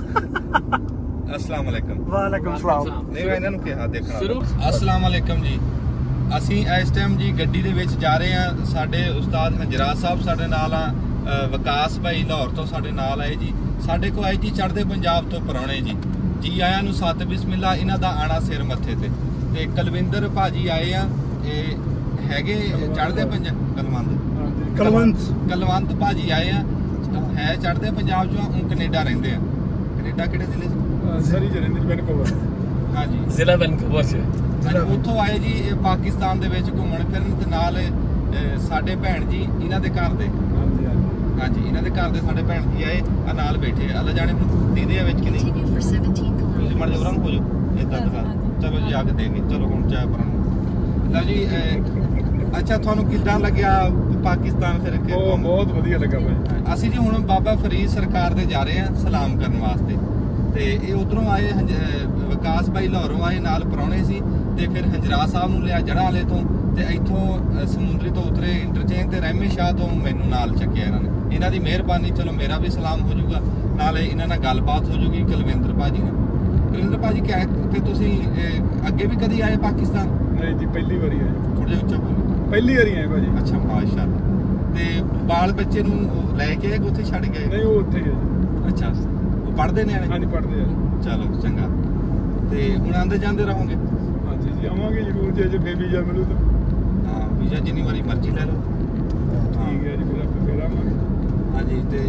अस्सलाम वालेकुम। वालेकुम सलाम। नहीं मैं इन्होंने कहा देखना। अस्सलाम वालेकुम जी। ਅਸੀਂ ਇਸ ਟਾਈਮ ਜੀ ਗੱਡੀ ਦੇ ਵਿੱਚ ਜਾ ਰਹੇ ਹਾਂ। ਸਾਡੇ ਉਸਤਾਦ ਹੰਜਰਾਤ ਸਾਹਿਬ ਸਾਡੇ ਨਾਲ ਆ, ਵਿਕਾਸ ਭਾਈ ਲਾਹੌਰ ਤੋਂ ਸਾਡੇ ਨਾਲ ਆਏ ਜੀ। ਸਾਡੇ ਕੋਲ ਆਏ ਜੀ ਚੜ੍ਹਦੇ ਪੰਜਾਬ ਤੋਂ ਪਰੌਣੇ ਜੀ। ਜੀ ਆਇਆਂ ਨੂੰ ਸਤ ਬਿਸਮਿਲ੍ਲਾ, ਇਹਨਾਂ ਦਾ ਆਣਾ ਸਿਰ ਮੱਥੇ ਤੇ ਕੁਲਵਿੰਦਰ ਭਾਜੀ ਆਏ ਆ, ਇਹ ਹੈਗੇ ਚੜ੍ਹਦੇ ਪੰਜਾਬ ਕਲਵੰਤ ਭਾਜੀ ਆਏ ਆ, ਹੈ ਚੜ੍ਹਦੇ ਪੰਜਾਬ ਚੋਂ, ਹੁਣ ਕੈਨੇਡਾ ਰਹਿੰਦੇ ਆ। ਕੈਨੇਡਾ ਕਿਹੜੇ ਜ਼ਿਲ੍ਹੇ ਸਰੀ ਜਲੰਧਰ ਵੈਨਕੂਵਰ। ਹਾਂਜੀ ਜ਼ਿਲ੍ਹਾ ਵੈਨਕੂਵਰ ਚ। ਉੱਥੋਂ ਆਏ ਜੀ ਇਹ ਪਾਕਿਸਤਾਨ ਦੇ ਵਿੱਚ ਘੁੰਮਣ ਫਿਰਨ ਤੇ ਨਾਲ ਸਾਡੇ ਭੈਣ ਜੀ ਇਹਨਾਂ ਦੇ ਘਰ ਦੇ, ਹਾਂਜੀ ਇਹਨਾਂ ਦੇ ਘਰ ਦੇ ਸਾਡੇ ਭੈਣ ਜੀ ਆਏ ਆ ਨਾਲ ਬੈਠੇ। ਅੱਲਾ ਜਾਣੇ ਦੀਦੇ ਵਿੱਚ ਕਿ ਨਹੀਂ, ਤੁਸੀਂ ਮੜ ਜਬਰਾਂ ਹੋ ਜਾਓ ਇਦਾਂ ਦਿਖਾ। ਚਲੋ ਜੀ ਆ ਕੇ ਦੇਂਗੇ। ਚਲੋ ਹੁਣ ਚਾਹ ਪਰਾਂ ਲਓ ਜੀ। ਅੱਛਾ ਤੁਹਾਨੂੰ ਕਿੱਦਾਂ ਲੱਗਿਆ ਪਾਕਿਸਤਾਨ ਫਿਰ ਕੇ? ਬਹੁਤ ਵਧੀਆ ਲੱਗਾ ਭਾਈ। ਅਸੀਂ ਜੀ ਹੁਣ ਬਾਬਾ ਫਰੀਦ ਸਰਕਾਰ ਦੇ ਜਾ ਰਹੇ ਹਾਂ ਸਲਾਮ ਕਰਨ ਵਾਸਤੇ। ਤੇ ਇਹ ਉਧਰੋਂ ਆਏ ਵਿਕਾਸ ਭਾਈ ਲਾਹੌਰੋਂ ਆਏ, ਨਾਲ ਪ੍ਰਾਹੁਣੇ ਸੀ। ਤੇ ਫਿਰ ਹੰਜਰਾਤ ਸਾਹਿਬ ਨੂੰ ਲਿਆ ਜੜ੍ਹਾਂ ਵਾਲੇ ਤੋਂ, ਤੇ ਇੱਥੋਂ ਸਮੁੰਦਰੀ ਤੋਂ ਉਤਰੇ ਇੰਟਰਚੇਂਜ ਤੇ ਰਹਿਮੇ ਸ਼ਾਹ ਤੋਂ ਮੈਨੂੰ ਨਾਲ ਚੱਕਿਆ ਇਹਨਾਂ ਨੇ। ਇਹਨਾਂ ਦੀ ਮਿਹਰਬਾਨੀ। ਚਲੋ ਮੇਰਾ ਵੀ ਸਲਾਮ ਹੋ ਜਾਊਗਾ, ਨਾਲੇ ਇਹਨਾਂ ਨਾਲ ਗੱਲਬਾਤ ਹੋ ਜਾਊਗੀ ਕੁਲਵਿੰਦਰ ਭਾਜੀ ਨਾਲ। ਕੁਲਵਿੰਦਰ ਭਾਜੀ ਕਿ ਤੁਸੀਂ ਅੱਗੇ ਵੀ ਕਦੀ ਆਏ ਪਾਕਿਸਤਾਨ? ਨਹੀਂ ਜੀ ਪਹਿਲੀ ਵਾਰੀ ਆਏ। ਥੋੜਾ ਜਿਹਾ ਉੱਚਾ ਬੋਲੋ। ਪਹਿਲੀ ਵਾਰੀ ਆਏ ਭਾਜੀ। ਅੱਛਾ ਮਾਸ਼ਾਅੱਲਾ। ਤੇ ਬਾਲ ਬੱਚੇ ਨੂੰ ਲੈ ਕੇ ਉੱਥੇ ਛੱਡ ਗਏ? ਨਹੀਂ ਉਹ ਉੱਥੇ ਹੀ ਹੈ। ਅੱਛਾ ਉਹ ਪੜ੍ਹਦੇ ਨੇ? ਹਾਂਜੀ ਪੜ੍ਹਦੇ ਆ। ਚਲੋ ਚੰਗਾ। ਤੇ ਹੁਣ ਆਉਂਦੇ ਜਾਂਦੇ ਰਹੋਗੇ? ਹਾਂਜੀ ਜੀ ਆਵਾਂਗੇ ਜ਼ਰੂਰ ਜੇ ਵੀਜ਼ਾ ਮਿਲੂ ਤਾਂ। ਹਾਂ ਵੀਜ਼ਾ ਜਿੰਨੀ ਵਾਰੀ ਮਰਜ਼ੀ ਲੈ ਲਓ। ਠੀਕ ਹੈ ਜੀ ਫਿਰ ਆਪਾਂ ਫੇਰ ਆਵਾਂਗੇ। ਹਾਂਜੀ। ਤੇ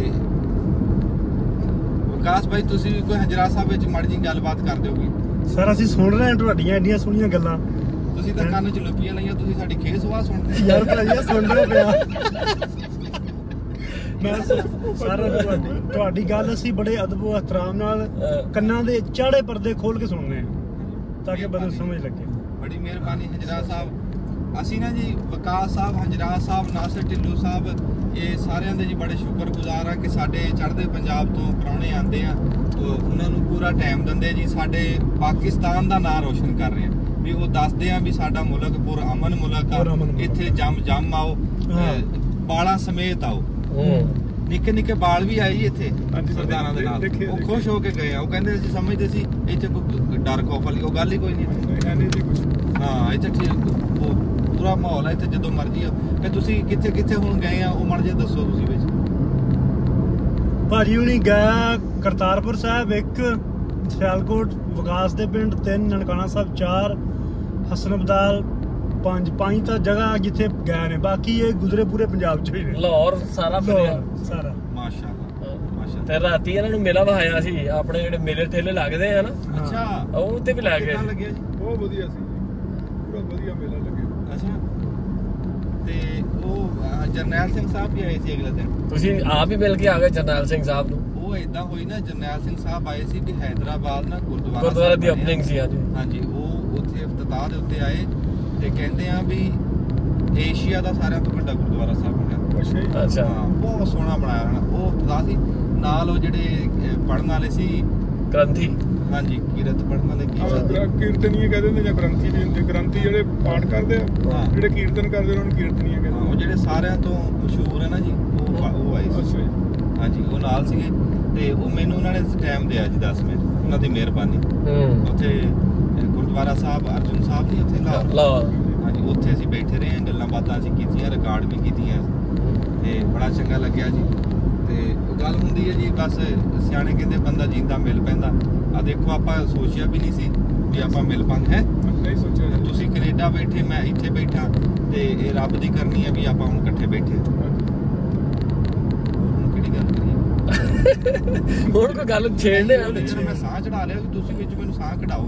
ਵਿਕਾਸ ਭਾਈ ਤੁਸੀਂ ਕੋਈ ਹੰਜਰਾਤ ਸਾਹਿਬ ਵਿੱਚ ਮੜ ਜੀ ਗੱਲਬਾਤ ਕਰ ਦਿਓਗੇ? ਸਰ ਅਸੀਂ ਸੁਣ ਰਹੇ ਹਾਂ ਤੁਹਾਡੀਆਂ ਇੰਨੀਆਂ ਸੋਹਣੀਆਂ ਗੱਲਾਂ। ਤੁਸੀਂ ਤਾਂ ਕੰਨ 'ਚ ਲੁੱਪੀਆਂ ਲਈਆਂ, ਤੁਸੀਂ ਸਾਡੀ ਖੇਸ ਵਾਹ ਸੁਣਦੇ ਯਾਰ ਭਾਈ ਸੁਣ ਰਹੇ ਪਿਆ। ਮੈਂ ਸਰ ਤੁਹਾਡੀ ਗੱਲ ਅਸੀਂ ਬੜੇ ਅਦਬ ਇਹਤਰਾਮ ਨਾਲ ਕੰਨਾਂ ਦੇ ਚਾੜੇ ਪਰਦੇ ਖੋਲ ਕੇ ਸੁਣਦੇ ਹਾਂ ਤਾਂ ਕਿ ਬੰਦੇ ਨੂੰ ਸਮਝ ਲੱਗੇ। ਬੜੀ ਮਿਹਰਬਾਨੀ ਹੰਜਰਾਤ ਸਾਹਿਬ। ਅਸੀਂ ਨਾ ਜੀ ਵਿਕਾਸ ਸਾਹਿਬ, ਹੰਜਰਾਤ ਸਾਹਿਬ, ਨਾਸਿਰ ਢਿੱਲੋਂ ਸਾਹਿਬ, ਇਹ ਸਾਰਿਆਂ ਦੇ ਜੀ ਬੜੇ ਸ਼ੁਕਰਗੁਜ਼ਾਰ ਆ ਕਿ ਸਾਡੇ ਚੜ੍ਹਦੇ ਪੰਜਾਬ ਤੋਂ ਪ੍ਰਾਹੁਣੇ ਆਉਂਦੇ ਆ, ਉਹਨਾਂ ਨੂੰ ਪੂਰਾ ਟਾਈਮ ਦਿੰਦੇ ਜੀ। ਸਾਡੇ ਪਾਕਿਸਤਾਨ ਦਾ ਨਾਂ ਰੋਸ਼ਨ ਕਰ ਰਹੇ ਆ ਵੀ ਉਹ ਦੱਸਦੇ ਆ ਵੀ ਸਾਡਾ ਮੁਲਕ ਪੂਰਾ ਅਮਨ ਮੁਲਕ ਆ, ਇੱਥੇ ਜੰਮ ਆਓ, ਬਾਲਾਂ ਸਮੇਤ ਆਓ। ਨਿੱਕੇ ਨਿੱਕੇ ਬਾਲ ਵੀ ਆਏ ਜੀ ਇੱਥੇ ਸਰਦਾਰਾਂ ਦੇ ਨਾਲ, ਉਹ ਖੁਸ਼ ਹੋ ਕੇ ਗਏ ਆ। ਉਹ ਕਹਿੰਦੇ ਅਸੀਂ ਸਮਝਦੇ ਸੀ ਇੱਥੇ ਕੋਈ ਡਰ ਖੌਫ ਵਾਲੀ ਉਹ ਗੱਲ ਹੀ ਕੋਈ ਨਹੀਂ। ਹਾਂ ਇੱਥੇ ਠੀਕ ਪੂਰਾ ਮਾਹੌਲ ਹੈ ਇੱਥੇ, ਜਦੋਂ ਮਰਜ਼ੀ ਆ। ਤੇ ਤੁਸੀਂ ਕਿੱਥੇ ਕਿੱਥੇ ਹੁਣ ਗਏ ਆ ਉਹ ਮੜ ਜੇ ਦੱਸੋ ਤੁਸੀਂ ਵਿੱਚ। ਭਾਜੀ ਹੁਣੀ ਗਿਆ ਕਰਤਾਰਪੁਰ ਸਾਹਿਬ 1, ਸਿਆਲਕੋਟ ਵਿਕਾਸ ਦੇ ਪਿੰਡ 3, ਨਨਕਾਣਾ ਸਾਹਿਬ 4, ਹਸਨ ਅਬਦਾਲ 5 ਤਾਂ ਜਗ੍ਹਾ ਜਿੱਥੇ ਗਏ ਨੇ। ਬਾਕੀ ਇਹ ਗੁਜ਼ਰੇ ਪੂਰੇ ਪੰਜਾਬ ਚ ਹੀ ਨੇ। ਲਾਹੌਰ ਸਾਰਾ ਫਿਰਿਆ ਸਾਰਾ ਮਾਸ਼ਾਅੱਲਾ ਮਾਸ਼ਾਅੱਲਾ। ਤੇ ਰਾਤੀ ਇਹਨਾਂ ਨੂੰ ਮੇਲਾ ਵਿਖਾਇਆ ਸੀ, ਆਪਣੇ ਜਿਹੜੇ ਮੇਲੇ ਠੇਲੇ ਲੱਗਦੇ ਆ ਨਾ। ਅੱਛਾ ਉਹ ਉੱਤੇ ਵੀ ਲੈ ਗਏ। ਬਹੁਤ ਵਧੀਆ ਸੀ, ਪੂਰਾ ਵਧੀਆ ਮੇਲਾ ਲੱਗਿਆ। ਅੱਛਾ ਤੇ ਉਹ ਜਰਨੈਲ ਸਿੰਘ ਸਾਹਿਬ ਵੀ ਆਏ ਸੀ ਅਗਲੇ ਦਿਨ? ਤੁਸੀਂ ਆਪ ਹੀ ਮਿਲ ਕੇ ਆ ਗਏ ਜਰਨੈਲ ਸਿੰਘ ਸਾਹਿਬ ਨੂੰ? ਉਹ ਏਦਾਂ ਹੋਈ ਨਾ, ਜਰਨੈਲ ਸਿੰਘ ਸਾਹਿਬ ਆਏ ਸੀ ਵੀ ਹੈਦਰਾਬਾਦ ਨਾ ਗੁਰਦੁਆਰਾ ਦੀ ਓਪਨਿੰਗ ਸੀ ਅੱਜ। ਹਾਂਜੀ ਉਹ ਉੱਥੇ ਇਫਤਤਾਹ ਦੇ ਉੱਤੇ ਆਏ ਤੇ ਕਹਿੰਦੇ ਆ ਵੀ ਏਸ਼ੀਆ ਦਾ ਸਾਰਿਆਂ ਤੋਂ ਵੱਡਾ ਗੁਰਦੁਆਰਾ ਸਾਹਿਬ ਬਣਿਆ। ਅੱਛਾ ਬਹੁਤ ਸੋਹਣਾ ਬਣਾਇਆ ਹੋਣਾ। ਉਹ ਇਫਤਤਾਹ ਸੀ, ਨਾਲ ਉਹ ਜਿਹੜੇ ਪੜ੍ਹਨ ਵਾਲੇ ਸੀ ਗ੍ਰੰਥੀ ਹਾਂਜੀ ਕੀਰਤ ਪੜਨ ਵਾਲੇ ਕੀਰਤਨੀਏ ਕਹਿੰਦੇ ਨੇ ਜਾਂ ਗ੍ਰੰਥੀ ਵੀ ਹੁੰਦੇ। ਗ੍ਰੰਥੀ ਜਿਹੜੇ ਪਾਠ ਕਰਦੇ ਆ, ਜਿਹੜੇ ਕੀਰਤਨ ਕਰਦੇ ਉਹਨਾਂ ਨੂੰ ਕੀਰਤਨੀਏ ਕਹਿੰਦੇ। ਉਹ ਜਿਹੜੇ ਸਾਰਿਆਂ ਤੋਂ ਮਸ਼ਹੂਰ ਹੈ ਨਾ ਜੀ, ਉਹ ਆਏ ਸੀ। ਹਾਂਜੀ ਉਹ ਨਾਲ ਸੀਗੇ ਤੇ ਉਹ ਮੈਨੂੰ ਉਹਨਾਂ ਨੇ ਟਾਈਮ ਦਿਆ ਜੀ 10 ਮਿੰਟ, ਉਹਨਾਂ ਦੀ ਮਿਹਰਬਾਨੀ। ਉੱਥੇ ਗੁਰਦੁਆਰਾ ਸਾਹਿਬ ਅਰਜੁਨ ਸਾਹਿਬ ਨਹੀਂ ਉੱਥੇ ਲਾਹੌਰ, ਹਾਂਜੀ ਉੱਥੇ ਅਸੀਂ ਬੈਠੇ ਰਹੇ, ਗੱਲਾਂ ਬਾਤਾਂ ਅਸੀਂ ਕੀਤੀਆਂ, ਰਿਕਾਰਡ ਵੀ ਕੀਤੀਆਂ ਤੇ ਬੜਾ ਚੰਗਾ ਲੱਗਿਆ ਜੀ। ਤੇ ਉਹ ਗੱਲ ਹੁੰਦੀ ਹੈ ਜੀ, ਬਸ ਸਿਆਣੇ ਕਹਿੰਦੇ ਬੰਦਾ ਜਿੰਦਾ ਮਿਲ ਪੈਂਦਾ। ਆ ਦੇਖੋ ਆਪਾਂ ਸੋਚਿਆ ਵੀ ਨਹੀਂ ਸੀ ਵੀ ਆਪਾਂ ਮਿਲ ਪਾਂਗੇ, ਨਹੀਂ ਸੋਚਿਆ। ਤੁਸੀਂ ਕੈਨੇਡਾ ਬੈਠੇ, ਮੈਂ ਇੱਥੇ ਬੈਠਾ ਤੇ ਇਹ ਰੱਬ ਦੀ ਕਰਨੀ ਹੈ ਵੀ ਆਪਾਂ ਹੁਣ ਇਕੱਠੇ ਬੈਠੇ। ਹੁਣ ਕਿਹੜੀ ਗੱਲ ਕਰੀਏ, ਹੁਣ ਕੋਈ ਗੱਲ ਛੇੜਨੇ ਆ। ਮੈਂ ਸਾਹ ਚੜਾ ਲਿਆ, ਤੁਸੀਂ ਵਿੱਚ ਮੈਨੂੰ ਸਾਹ ਕਢਾਓ।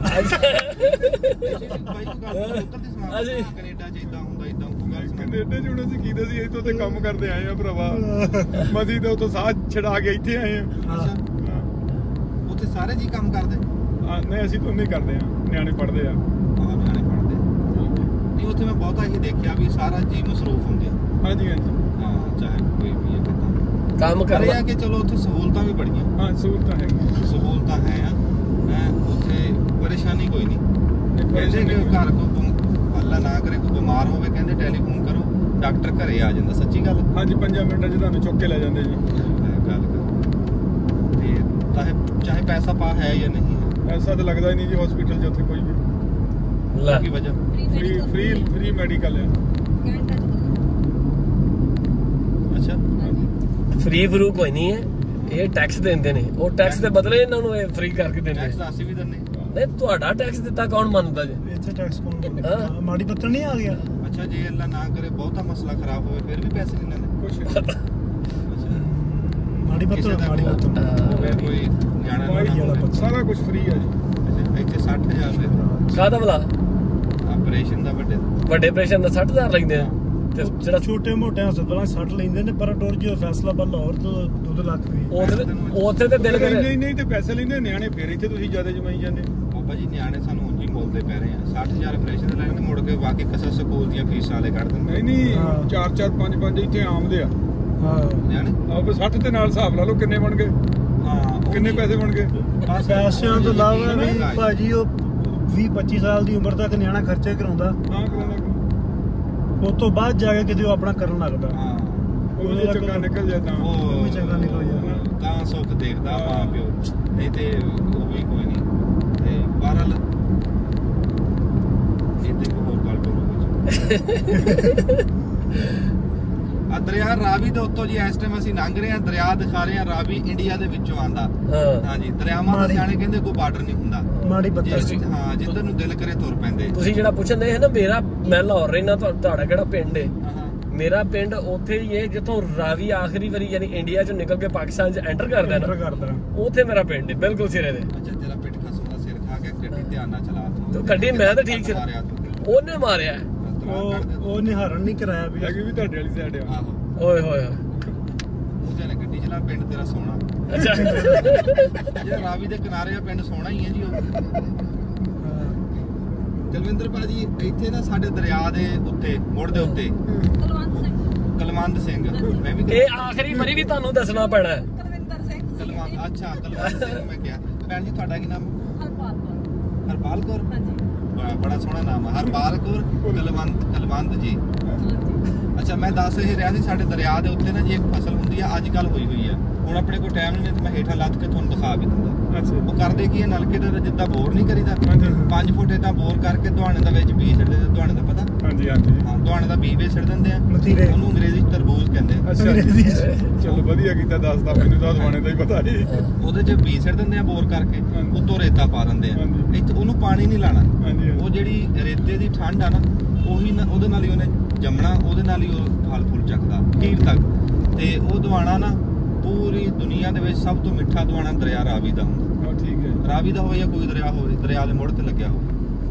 ਕੈਨੇਡਾ ਚ ਇਦਾਂ ਹੁੰਦਾ, ਇਦਾਂ ਕੈਨੇਡਾ ਚ ਹੁਣ ਅਸੀਂ ਕੀਦੇ ਸੀ, ਇੱਥੋਂ ਤੇ ਕੰਮ ਕਰਦੇ ਆਏ ਆ ਭਰਾਵਾ। ਮਸੀਂ ਤਾਂ ਉੱਥੋਂ ਸਾਹ ਛਡਾ ਕੇ ਇੱਥੇ ਆਏ ਆ। ਉੱਥੇ ਸਾਰੇ ਜੀ ਕੰਮ ਕਰਦੇ? ਨਹੀਂ ਅਸੀਂ ਤਾਂ ਨਹੀਂ ਕਰਦੇ ਆ, ਨਿਆਣੇ ਪੜ੍ਹਦੇ ਆ। ਨਿਆਣੇ ਪੜ੍ਹਦੇ ਨਹੀਂ, ਉੱਥੇ ਮੈਂ ਬਹੁਤਾ ਹੀ ਦੇਖਿਆ ਵੀ ਸਾਰਾ ਜੀ ਮਸਰੂਫ ਹੁੰਦੇ ਆ। ਹਾਂਜੀ ਹਾਂਜੀ ਹਾਂ, ਚਾਹੇ ਕੋਈ ਵੀ ਹੈ ਕੰਮ ਕਰ ਰਿਹਾ ਕਿ ਚਲੋ ਉੱਥੇ ਸਹੂਲਤਾਂ ਵੀ ਬੜੀਆਂ। ਹਾਂ ਸਹੂਲਤਾਂ ਹੈਗੀਆਂ, ਸਹੂਲਤਾਂ ਹੈ ਆ। ਉੱਥੇ ਪਰੇਸ਼ਾਨੀ ਕੋਈ ਨਹੀਂ। ਕਹਿੰਦੇ ਕਿ ਘਰ ਕੋ ਅੱਲਾ ਨਾ ਕਰੇ ਕੋਈ ਬਿਮਾਰ ਹੋਵੇ, ਕਹਿੰਦੇ ਟੈਲੀਫੋਨ ਕਰੋ, ਡਾਕਟਰ ਘਰੇ ਆ ਜਾਂਦਾ। ਸੱਚੀ ਗੱਲ? ਹਾਂਜੀ 5 ਮਿੰਟਾਂ 'ਚ ਤੁਹਾਨੂੰ ਚੁੱਕ ਕੇ ਲੈ ਜਾਂਦੇ ਜੀ। ਗੱਲ ਤੇ ਚਾਹੇ ਪੈਸਾ ਪਾ ਹੈ ਜਾਂ ਨਹੀਂ ਹੈ, ਪੈਸਾ ਤਾਂ ਲੱਗਦਾ ਹੀ ਨਹੀਂ ਜੀ ਹਸਪੀਟਲ 'ਚ ਉੱਥੇ ਕੋਈ ਵੀ। ਲੈ ਕੀ ਵਜ੍ਹਾ? ਫ੍ਰੀ ਮੈਡੀਕਲ ਹੈ। ਅੱਛਾ ਫ੍ਰੀ ਫਰੂ ਕੋਈ ਨਹੀਂ ਹੈ, ਇਹ ਟੈਕਸ ਦਿੰਦੇ ਨੇ, ਉਹ ਟੈਕਸ ਦੇ ਬਦਲੇ ਇਹਨਾਂ ਨੂੰ ਇਹ ਫ੍ਰੀ ਕਰਕੇ ਦਿੰਦੇ। ਟੈਕਸ ਅਸੀਂ ਵੀ ਦਿੰਦੇ ਨਹੀਂ, ਤੁਹਾਡਾ ਟੈਕਸ ਦਿੱਤਾ ਕੌਣ ਮੰਨਦਾ ਜੀ? ਇੱਥੇ ਟੈਕਸ ਕੌਣ ਮੰਨਦਾ? ਮਾੜੀ ਪੱਤਰ ਨਹੀਂ ਆ ਗਿਆ। ਅੱਛਾ ਜੇ ਅੱਲਾ ਨਾ ਕਰੇ ਬਹੁਤਾ ਮਸਲਾ ਖਰਾਬ ਹੋਵੇ ਫਿਰ ਵੀ ਪੈਸੇ ਨਹੀਂ ਲੈਂਦੇ ਕੁਛ? ਮਾੜੀ ਪੱਤਰ ਕੋਈ ਨਿਆਣਾ ਸਾਰਾ ਕੁਝ ਫ੍ਰੀ ਆ ਜੀ। ਇੱਥੇ 60,000 ਦੇ ਕਾਹਦਾ ਭਲਾ? ਆਪਰੇਸ਼ਨ ਦਾ ਵੱਡੇ ਆਪਰੇਸ਼ਨ ਦਾ 60,000 ਲੈਂਦੇ ਆ ਤੇ ਜਿਹੜਾ ਛੋਟੇ ਮੋਟੇ ਹਸਪਤਾਲਾਂ 60 ਲੈਂਦੇ ਨੇ, ਪਰ ਟੋਰ ਜੋ ਫੈਸਲਾਬਾਦ ਲਾਹੌਰ ਤੋਂ 2 ਲੱਖ ਦੀ। ਉੱਥੇ ਤੇ ਦਿਲ ਕਰੇ ਨਹੀਂ ਤੇ ਪੈਸੇ ਲੈਂਦੇ ਨਿਆਣੇ, ਫਿਰ ਇੱਥੇ ਤੁਸੀਂ ਜ਼ਿਆਦਾ ਜਮਾਈ ਜਾਂਦੇ। ਬਾਬਾ ਜੀ ਨਿਆਣੇ ਸਾਨੂੰ ਉਂਝ ਹੀ ਮੁੱਲਦੇ ਪੈ ਰਹੇ ਆ। 60,000 ਆਪਰੇਸ਼ਨ ਦੇ ਲੈਣਗੇ, ਮੁੜ ਕੇ ਬਾਕੀ ਕਸਰ ਸਕੂਲ ਦੀਆਂ ਫੀਸਾਂ ਵਾਲੇ ਕੱਢ ਦਿੰਦੇ। ਨਹੀਂ 4-4 5-5 ਇੱਥੇ ਆਮਦੇ ਆ। ਹਾਂ ਨਿਆਣੇ 60 ਦੇ ਨਾਲ ਹਿਸਾਬ ਲਾ ਲਓ ਕਿੰਨੇ ਬਣ ਗਏ। ਹਾਂ ਕਿੰਨੇ ਪੈਸੇ ਬਣ ਗਏ? ਪੈਸਿਆਂ ਤੋਂ ਇਲਾਵਾ ਵੀ ਭਾਜੀ ਉਹ 20-25 ਸਾਲ ਦੀ ਉਮਰ ਤੱਕ ਨਿਆਣਾ ਖਰਚੇ ਕਰਾਉਂਦਾ। ਹਾਂ ਕਰਾਉਣਾ। ਉਸ ਤੋਂ ਬਾਅਦ ਜਾ ਕੇ ਕਿਤੇ ਉਹ ਆਪਣਾ ਕਰਨ ਲੱਗਦਾ। ਹਾਂ ਉਹ ਚੰਗਾ ਨਿਕਲ ਜਾਂਦਾ, ਉਹ ਵੀ ਚੰਗਾ ਨਿਕਲ ਜਾਂਦਾ। ਤਾਂ ਸੁੱਖ ਦੇਖਦਾ ਮਾਂ ਪਿਓ, ਨਹੀਂ ਤੇ ਉਹ ਵੀ ਕੋਈ ਨਹੀਂ। ਤੇ ਬਹਰਹਾਲ ਇਹ ਤੇ ਹੋਰ ਗੱਲ ਕਰੋ। ਆ ਦਰਿਆ ਰਾਵੀ ਦੇ ਉੱਤੋਂ ਜੀ ਇਸ ਟਾਈਮ ਅਸੀਂ ਲੰਘ ਰਹੇ ਹਾਂ। ਦਰਿਆ ਦਿਖਾ ਰਹੇ ਹਾਂ, ਰਾਵੀ ਇੰਡੀਆ ਦੇ ਵਿੱਚੋਂ ਆਂਦਾ। ਹਾਂਜੀ ਦਰਿਆਵਾਂ ਦੇ ਸਿਆਣੇ ਕਹਿੰਦੇ ਕੋਈ ਬਾਰਡਰ ਨਹੀਂ ਹੁੰਦਾ। ਮਾੜੀ ਪੱਤਰ ਹਾਂ ਜਿੱਧਰ ਨੂੰ ਦਿਲ ਕਰੇ ਤੁਰ ਪੈਂਦੇ। ਤੁਸੀਂ ਜਿਹੜਾ ਪੁੱਛਦੇ ਹੈ ਨਾ, ਮੈਂ ਲਾਹੌਰ ਰਹਿਣਾ, ਤੁਹਾਡਾ ਕਿਹੜਾ ਪਿੰਡ ਹੈ? ਮੇਰਾ ਪਿੰਡ ਉੱਥੇ ਹੀ ਹੈ ਜਿੱਥੋਂ ਰਾਵੀ ਆਖਰੀ ਵਾਰੀ ਯਾਨੀ ਇੰਡੀਆ ਚੋਂ ਨਿਕਲ ਕੇ ਪਾਕਿਸਤਾਨ 'ਚ ਐਂਟਰ ਕਰਦਾ ਨਾ, ਉੱਥੇ ਮੇਰਾ ਪਿੰਡ ਹੈ ਬਿਲਕੁਲ ਸਿਰੇ ਦੇ। ਅੱਛਾ ਤੇਰਾ ਪਿੱਠ ਖਸਮ ਦਾ ਸਿਰ ਖਾ ਕੇ ਗੱਡੀ ਧਿਆਨ ਨਾਲ ਚਲਾ ਤੂੰ। ਗੱਡੀ ਮੈਂ ਤਾਂ ਠੀਕ ਸੀ, ਉਹਨੇ ਮਾਰਿਆ। ਉਹ ਨਿਹਾਰਨ ਨਹੀਂ ਕਰਾਇਆ ਵੀ। ਹੈਗੀ ਵੀ ਤੁਹਾਡੇ ਵਾਲੀ ਸਾਈਡ ਆ। ਓਏ ਹੋਏ ਉਹਦੇ ਨੇ ਗੱਡੀ ਚਲਾ। ਪਿੰਡ ਤੇਰਾ ਸੋਹਣਾ। ਅੱਛਾ ਜਿਹੜਾ ਰਾਵੀ ਦੇ ਕਿਨਾਰੇ ਆ ਪਿੰਡ ਸੋਹਣਾ ਹੀ ਹੈ ਜੀ ਉਹ। ਜਲਵਿੰਦਰ ਭਾਜੀ ਇੱਥੇ ਨਾ ਸਾਡੇ ਦਰਿਆ ਦੇ ਉੱਤੇ ਮੁੜ ਦੇ ਉੱਤੇ ਕਲਵੰਤ ਸਿੰਘ, ਮੈਂ ਵੀ ਇਹ ਆਖਰੀ ਵਾਰੀ ਵੀ ਤੁਹਾਨੂੰ ਦੱਸਣਾ ਪੈਣਾ ਹੈ। ਕਲਵੰਤ, ਅੱਛਾ ਕਲਵੰਤ ਸਿੰਘ ਮੈਂ ਕਿਹਾ। ਭੈਣ ਜੀ ਤੁਹਾਡਾ ਕੀ ਨਾਮ? ਹਰਪਾਲ ਕੌਰ। ਬੜਾ ਸੋਹਣਾ ਨਾਮ ਹੈ ਹਰਪਾਲ ਕੌਰ। ਕਲਵੰਤ ਜੀ। ਅੱਛਾ ਮੈਂ ਦੱਸ ਇਹ ਰਿਹਾ ਸੀ, ਸਾਡੇ ਦਰਿਆ ਦੇ ਉੱਤੇ ਨਾ ਜੀ ਇੱਕ ਫਸਲ ਹੁੰਦੀ ਆ, ਅੱਜ ਕੱਲ ਹੋਈ ਹੋਈ ਆ। ਹੁਣ ਆਪਣੇ ਕੋਲ ਟਾਈਮ ਨਹੀਂ, ਮੈਂ ਹੇਠਾਂ ਲੱਦ ਕੇ ਤੁਹਾਨੂੰ ਦਿਖਾ ਵੀ ਦਿੰਦਾ। ਉਹ ਕਰਦੇ ਕੀ ਹੈ, ਨਲਕੇ ਦਾ ਜਿੱਦਾਂ ਬੋਰ ਨਹੀਂ ਕਰੀਦਾ, 5 ਫੁੱਟ ਏਦਾਂ ਬੋਰ ਕਰਕੇ ਦੁਆਣੇ ਦਾ ਵਿੱਚ ਬੀਜ ਛੱਡ ਦਿੰਦੇ। ਦੁਆਣੇ ਦਾ ਪਤਾ? ਹਾਂਜੀ ਹਾਂਜੀ ਹਾਂ ਦੁਆਣੇ ਦਾ ਬੀਜ ਵਿੱਚ ਛੱਡ ਦਿੰਦੇ ਆ, ਉਹਨੂੰ ਅੰਗਰੇਜ਼ੀ ਚ ਤਰਬੂਜ ਕਹਿੰਦੇ। ਚਲੋ ਵਧੀਆ ਕੀਤਾ ਦੱਸਦਾ, ਮੈਨੂੰ ਤਾਂ ਦੁਆਣੇ ਦਾ ਹੀ ਪਤਾ ਸੀ। ਉਹਦੇ ਚ ਬੀਜ ਛੱਡ ਦਿੰਦੇ ਆ ਬੋਰ ਕਰਕੇ, ਉੱਤੋਂ ਰੇਤਾ ਪਾ ਦਿੰਦੇ ਆ। ਇੱਥੇ ਉਹਨੂੰ ਪਾਣੀ ਨਹੀਂ ਲਾਣਾ। ਉਹ ਜਿਹੜੀ ਰੇਤੇ ਦੀ ਠੰਡ ਆ ਨਾ, ਉਹੀ ਉਹਦੇ ਨਾਲ ਹੀ ਉਹਨੇ ਜੰਮਣਾ, ਉਹਦੇ ਨਾਲ ਹੀ ਉਹ ਫਲ ਫੁੱਲ ਚੱਕਦਾ ਅਖੀਰ ਤੱਕ। ਤੇ ਉਹ ਦੁਆਣਾ ਨਾ ਪੂਰੀ ਦੁਨੀਆ ਦੇ ਵਿੱਚ ਸਭ ਤੋਂ ਮਿੱਠਾ ਦੁਆਣਾ ਦਰਿਆ ਰਾਵੀ ਦਾ ਹੁੰਦਾ। ਠੀਕ ਹੈ, ਰਾਵੀ ਦਾ ਹੋਵੇ ਜਾਂ ਕੋਈ ਦਰਿਆ ਹੋਵੇ, ਦਰਿਆ ਦੇ ਮੁੜ ਤੇ ਲੱਗਿਆ ਹੋਵੇ।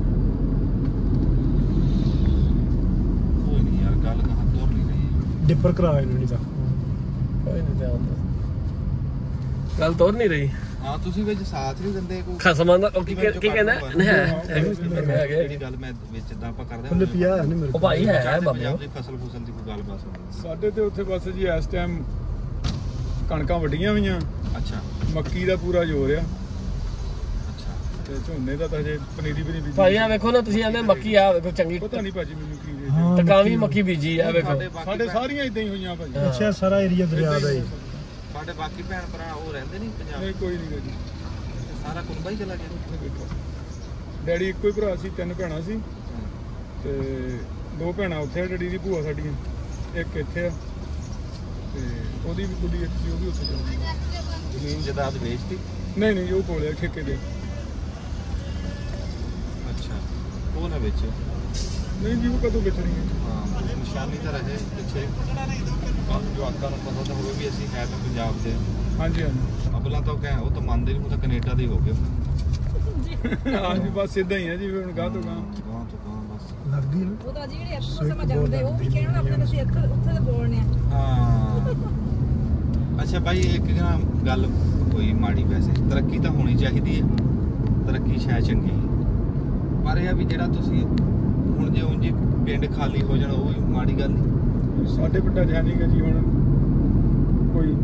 ਕੋਈ ਨਹੀਂ ਯਾਰ, ਗੱਲ ਕਹਾਂ ਤੁਰ ਨਹੀਂ ਰਹੀ। ਡਿੱਪਰ ਕਰਾ ਇਹਨਾਂ ਨੇ ਤਾਂ ਕੋਈ ਨਹੀਂ ਧਿਆਨ ਦਾ, ਗੱਲ ਤੁਰ ਨਹੀਂ ਰਹੀ। ਹਾਂ ਤੁਸੀਂ ਵਿੱਚ ਸਾਥ ਨਹੀਂ ਦਿੰਦੇ ਕੋਈ ਖਸਮਾਂ ਦਾ। ਕੀ ਕਹਿੰਦਾ ਜਿਹੜੀ ਗੱਲ ਮੈਂ ਵਿੱਚ ਇਦਾਂ ਆਪਾਂ ਕਰਦੇ ਉਹਨੇ ਪਿਆ ਨਹੀਂ ਮੇਰੇ ਉਹ ਭਾਈ ਹੈ ਬਾਬਾ ਦੀ ਫਸਲ ਫੁਸਲ ਦੀ ਕੋਈ ਗੱਲ ਬਾਤ ਸਾਡੇ ਤੇ ਉੱਥੇ ਬਸ ਜੀ ਇਸ ਟਾਈਮ ਕਣਕਾਂ ਵੱਡੀਆਂ ਹੋਈਆਂ। ਅੱਛਾ ਮੱਕੀ ਦਾ ਪੂਰਾ ਜ਼ੋਰ ਆ। ਅੱਛਾ ਤੇ ਝੋਨੇ ਦਾ ਤਾਂ ਹਜੇ ਪਨੀਰੀ ਵੀ ਨਹੀਂ ਬੀਜੀ ਭਾਈ ਆ ਵੇਖੋ ਨਾ ਤੁਸੀਂ ਆਂਦੇ ਮੱਕੀ ਆ ਵੇਖੋ ਚੰਗੀ ਪਤਾ ਨਹੀਂ ਭਾਜੀ ਮੈਨੂੰ ਕੀ ਰੇਟ ਟਕਾਵੀ ਮੱਕੀ ਬੀਜੀ ਆ ਵੇਖੋ ਸਾਡੇ ਸਾਰੀਆਂ ਇਦਾਂ ਹੀ ਹੋਈਆਂ ਭਾਜੀ ਅੱਛਾ ਸਾਰਾ ਏਰੀਆ ਦਰਿਆ ਦਾ ਹੀ ਸਾਡੇ ਬਾਕੀ ਭੈਣ ਭਰਾ ਉਹ ਰਹਿੰਦੇ ਨਹੀਂ ਪੰਜਾਬ ਨਹੀਂ ਕੋਈ ਨਹੀਂ ਜੀ ਸਾਰਾ ਕੁੰਬਾ ਹੀ ਚਲਾ ਗਿਆ ਡੈਡੀ ਇੱਕੋ ਹੀ ਭਰਾ ਸੀ 3 ਭੈਣਾਂ ਸੀ ਤੇ 2 ਭੈਣਾਂ ਉੱਥੇ ਡੈਡੀ ਦੀ ਭੂਆ ਸਾਡੀਆਂ ਇੱਕ ਇੱਥੇ ਆ ਤੇ ਉਹਦੀ ਵੀ ਕੁੜੀ ਇੱਕ ਸੀ ਉਹ ਵੀ ਉੱਥੇ ਚਲੀ ਗਈ ਜ਼ਮੀਨ ਜਾਇਦਾਦ ਵੇਚਤੀ ਨਹੀਂ ਉਹ ਕੋਲੇ ਠੇਕੇ ਦੇ ਅੱਛਾ ਉਹ ਨਾ ਵੇਚੋ ਨਹੀਂ ਜੀ ਉਹ ਕਦੋਂ ਵੇਚਣੀ ਹੈ ਹਾਂ ਨਿਸ਼ਾਨੀ ਤਾਂ ਰਹੇ ਪਿੱਛੇ ਜੋ ਆਕਾਂ ਨੂੰ ਪਤਾ ਤਾਂ ਹੋਵੇ ਵੀ ਅਸੀਂ ਹੈ ਤਾਂ ਪੰਜਾਬ ਦੇ ਹਾਂਜੀ ਅਬਲਾ ਤਾਂ ਉਹ ਤਾਂ ਮੰਨਦੇ ਨਹੀਂ ਉਹ ਤਾਂ ਕੈਨੇਡਾ ਦੇ ਹੋ ਗਏ ਹਾਂਜੀ ਬਸ ਇਦਾਂ ਹੀ ਹੈ ਜੀ ਹੁਣ ਗਾਹ ਤੋਂ ਗਾਹ ਬਸ ਲੱਗਦੀ ਨਾ ਉਹ ਤਾਂ ਜਿਹੜੇ ਇੱਥੋਂ ਸਮਝ ਆਉਂਦੇ ਉਹ ਵੀ ਕਹਿਣ ਆਪਣੇ ਅਸੀਂ ਉੱਥੇ ਦੇ ਬੋਲਨੇ ਆ ਹਾਂ ਅੱਛਾ ਭਾਈ ਇੱਕ ਨਾ ਗੱਲ ਹੋਈ ਮਾੜੀ ਵੈਸੇ ਤਰੱਕੀ ਤਾਂ ਹੋਣੀ ਚਾਹੀਦੀ ਹੈ ਤਰੱਕੀ ਸ਼ਾਇਦ ਚੰਗੀ ਪਰ ਇਹ ਆ ਵੀ ਜਿਹੜਾ ਤੁਸੀਂ ਹੁਣ ਜੇ ਉਂਝ ਪਿੰਡ ਖਾਲੀ ਹੋ ਜਾਣ ਉਹ ਵੀ ਮਾੜੀ ਗੱਲ ਨਹੀਂ ਸਾਡੇ ਪਿੰਡਾਂ 'ਚ ਹੈ ਨਹੀਂ ਗਾ ਜੀ ਹੁਣ ਕੋਈ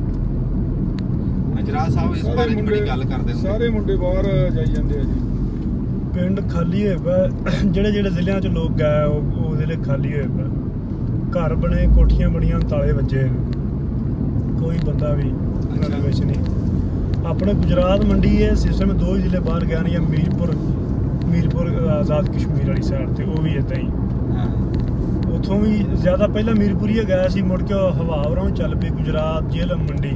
ਅਜਰਾ ਸਾਹਿਬ ਇਸ ਬਾਰੇ ਬੜੀ ਗੱਲ ਕਰਦੇ ਹੁੰਦੇ ਸਾਰੇ ਮੁੰਡੇ ਬਾਹਰ ਜਾਈ ਜਾਂਦੇ ਆ ਜੀ ਪਿੰਡ ਖਾਲੀ ਹੋਏ ਪਿਆ ਜਿਹੜੇ ਜ਼ਿਲ੍ਹਿਆਂ 'ਚ ਲੋਕ ਗਏ ਉਹ ਜ਼ਿਲ੍ਹੇ ਖਾਲੀ ਹੋਏ ਪਿਆ ਘਰ ਬਣੇ ਕੋਠੀਆਂ ਬਣੀਆਂ ਤਾਲੇ ਵੱਜੇ ਕੋਈ ਬੰਦਾ ਵੀ ਉਹਨਾਂ ਦੇ ਵਿੱਚ ਨਹੀਂ ਆਪਣੇ ਗੁਜਰਾਤ ਮੰਡੀ ਇਹ ਸਿਸਟਮ 2 ਜ਼ਿਲ੍ਹੇ ਬਾਹਰ ਗਿਆ ਨਹੀਂ ਮੀਰਪੁਰ ਆਜ਼ਾਦ ਕਸ਼ਮੀਰ ਵਾਲੀ ਸਾਈਡ ਤੇ ਉਹ ਵੀ ਇਦਾਂ ਹੀ ਉੱਥੋਂ ਵੀ ਜ਼ਿਆਦਾ ਪਹਿਲਾਂ ਮੀਰਪੁਰੀ ਗਿਆ ਸੀ ਮੁੜ ਕੇ ਹਵਾਵਰਾਂ ਨੂੰ ਚੱਲ ਪਈ ਗੁਜਰਾਤ ਜੇਲ੍ਹ ਮੰਡੀ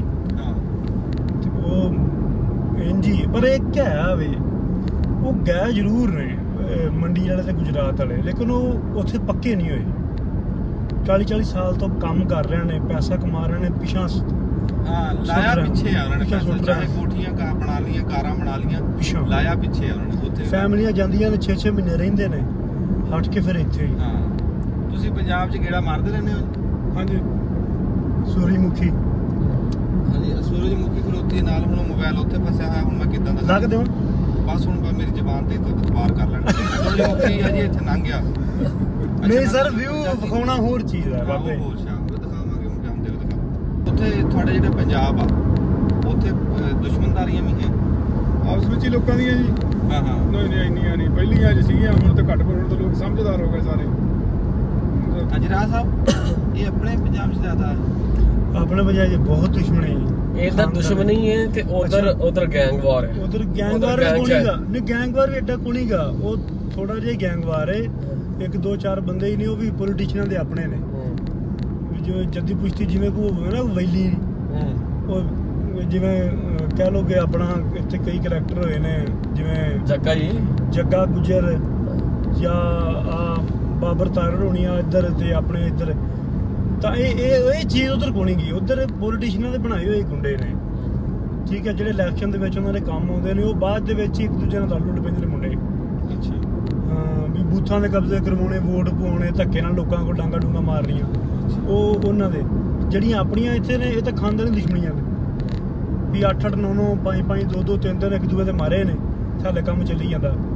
ਤੇ ਉਹ ਇੰਜੀ ਪਰ ਇਹ ਕਿਹਾ ਵੇ ਉਹ ਗਏ ਜ਼ਰੂਰ ਨੇ ਮੰਡੀ ਵਾਲੇ ਤੇ ਗੁਜਰਾਤ ਵਾਲੇ ਲੇਕਿਨ ਉਹ ਉੱਥੇ ਪੱਕੇ ਨਹੀਂ ਹੋਏ 40 ਸਾਲ ਤੋਂ ਕੰਮ ਕਰ ਰਹੇ ਨੇ ਪੈਸਾ ਕਮਾ ਰਹੇ ਨੇ ਪਿਛਾਂ ਲਾਇਆ ਪਿੱਛੇ ਆ ਉਹਨਾਂ ਨੇ ਚਾਹੇ ਕੋਠੀਆਂ ਬਣਾ ਲੀਆਂ ਕਾਰਾਂ ਬਣਾ ਲੀਆਂ ਲਾਇਆ ਪਿੱਛੇ ਆ ਉਹਨਾਂ ਨੇ ਉੱਥੇ ਫੈਮਲੀਆਂ ਜਾਂਦੀਆਂ ਨੇ 6 ਮਹੀਨੇ ਰਹਿੰਦੇ ਨੇ ਹਟ ਕੇ ਫਿਰ ਇੱਥੇ ਹਾਂ ਤੁਸੀਂ ਪੰਜਾਬ 'ਚ ਗੇੜਾ ਮਾਰਦੇ ਰਹਿੰਦੇ ਹੋ ਹਾਂਜੀ ਸੂਰਜਮੁਖੀ ਹਾਂਜੀ ਸੂਰਜਮੁਖੀ ਖਲੋਤੀ ਨਾਲ ਹੁਣ ਮੋਬਾਈਲ ਉੱਥੇ ਫਸਿਆ ਹੋਇਆ ਹੁਣ ਮੈਂ ਕਿੱਦਾਂ ਦਾ ਲੱਗਦੇ ਹੁਣ ਬਸ ਹੁਣ ਮੇਰੀ ਜ਼ਬਾਨ ਤੇ ਇਤਬਾਰ ਕਰ ਲੈਣਾ ਸੂਰਜਮੁਖੀ ਆ ਜੀ ਇੱਥੇ ਲੰਘ ਗਿਆ ਨਹੀਂ ਸਰ ਵਿਊ ਵਿਖਾਉਣਾ ਹੋਰ ਚੀਜ਼ ਹੈ ਬਾਬੇ ਹੋਰ ਸ਼ਾਮ ਨੂੰ ਦਿਖਾਵਾਂਗੇ ਹੁਣ ਜਾਂਦੇ ਹੋ ਦਿਖਾ ਉੱਥੇ ਤੁਹਾਡੇ ਜਿਹੜਾ ਪੰਜਾਬ ਆ ਉੱਥੇ ਦੁਸ਼ਮਣਦਾਰੀਆਂ ਵੀ ਹੈ ਆਪਸ ਵਿੱਚ ਹੀ ਲੋਕਾਂ ਦੀਆਂ ਜੀ ਹਾਂ ਨਹੀਂ ਇੰਨੀਆਂ ਨਹੀਂ ਪਹਿਲੀਆਂ ਅੱਜ ਸੀਗੀਆਂ ਹੁਣ ਤਾਂ ਘੱਟ ਹੁਣ ਤਾਂ ਲੋਕ ਸਮਝਦਾਰ ਹੋ ਗਏ ਸਾਰੇ ਅਜਰਾ ਸਾਹਿਬ ਇਹ ਆਪਣੇ ਪੰਜਾਬ 'ਚ ਜ਼ਿਆਦਾ ਹੈ ਆਪਣੇ ਵਜ੍ਹਾ ਜੇ ਬਹੁਤ ਦੁਸ਼ਮਣੀ ਇਹ ਤਾਂ ਦੁਸ਼ਮਣੀ ਹੈ ਤੇ ਉਧਰ ਗੈਂਗ ਵਾਰ ਹੈ ਉਧਰ ਗੈਂਗ ਵਾਰ ਵੀ ਕੋਣੀਗਾ ਨਹੀਂ ਗੈਂਗ ਵਾਰ ਵੀ ਐਡਾ ਕੋਣੀਗਾ ਉਹ ਥੋੜਾ ਜਿਹਾ ਗੈਂਗ ਵਾਰ ਹੈ 1-2-4 ਬੰਦੇ ਹੀ ਨੇ ਉਹ ਵੀ ਪੋਲੀਟੀਸ਼ੀਅਨਾਂ ਦੇ ਆਪਣੇ ਨੇ ਜੋ ਜੱਦੀ ਪੁਸ਼ਤੀ ਜਿਵੇਂ ਕੋ ਹੋਵੇ ਨਾ ਵੈਲੀ ਉਹ ਜਿਵੇਂ ਕਹਿ ਲੋਗੇ ਆਪਣਾ ਇੱਥੇ ਕਈ ਕਰੈਕਟਰ ਹੋਏ ਨੇ ਜਿਵੇਂ ਜੱਗਾ ਗੁਜਰ ਜਾਂ ਬਾਬਰ ਤਾਰੜ ਹੋਣੀ ਆ ਇੱਧਰ ਤੇ ਆਪਣੇ ਇੱਧਰ ਤਾਂ ਇਹ ਚੀਜ਼ ਉਧਰ ਕੋਣੀ ਗਈ ਉਧਰ ਪੋਲੀਟੀਸ਼ੀਅਨਾਂ ਦੇ ਬਣਾਏ ਹੋਏ ਗੁੰਡੇ ਨੇ ਠੀਕ ਹੈ ਜਿਹੜੇ ਇਲੈਕਸ਼ਨ ਦੇ ਵਿੱਚ ਉਹਨਾਂ ਦੇ ਕੰਮ ਆਉਂਦੇ ਨੇ ਉਹ ਬਾਅਦ ਦੇ ਵਿੱਚ ਇੱਕ ਦੂਜੇ ਨਾਲ ਤਾਲੁੱਟ ਪੈਂਦੇ ਨੇ ਮੁੰਡੇ ਵੀ ਬੂਥਾਂ ਦੇ ਕਬਜ਼ੇ ਕਰਵਾਉਣੇ ਵੋਟ ਪਵਾਉਣੇ ਧੱਕੇ ਨਾਲ ਲੋਕਾਂ ਕੋਲ ਡਾਂਗਾ ਡੂੰਗਾ ਮਾਰਨੀਆਂ ਉਹ ਉਹਨਾਂ ਦੇ ਜਿਹੜੀਆਂ ਆਪਣੀਆਂ ਇੱਥੇ ਨੇ ਇਹ ਤਾਂ ਖਾਨਦਾਨੀ ਦੁਸ਼ਮਣੀਆਂ ਨੇ ਵੀ 8-8 9-9 5-5 2-2 3-3 ਇੱਕ ਦੂਜੇ ਦੇ ਮਾਰੇ ਨੇ ਸਾਡੇ ਕੰਮ ਚੱਲੀ ਜਾਂਦਾ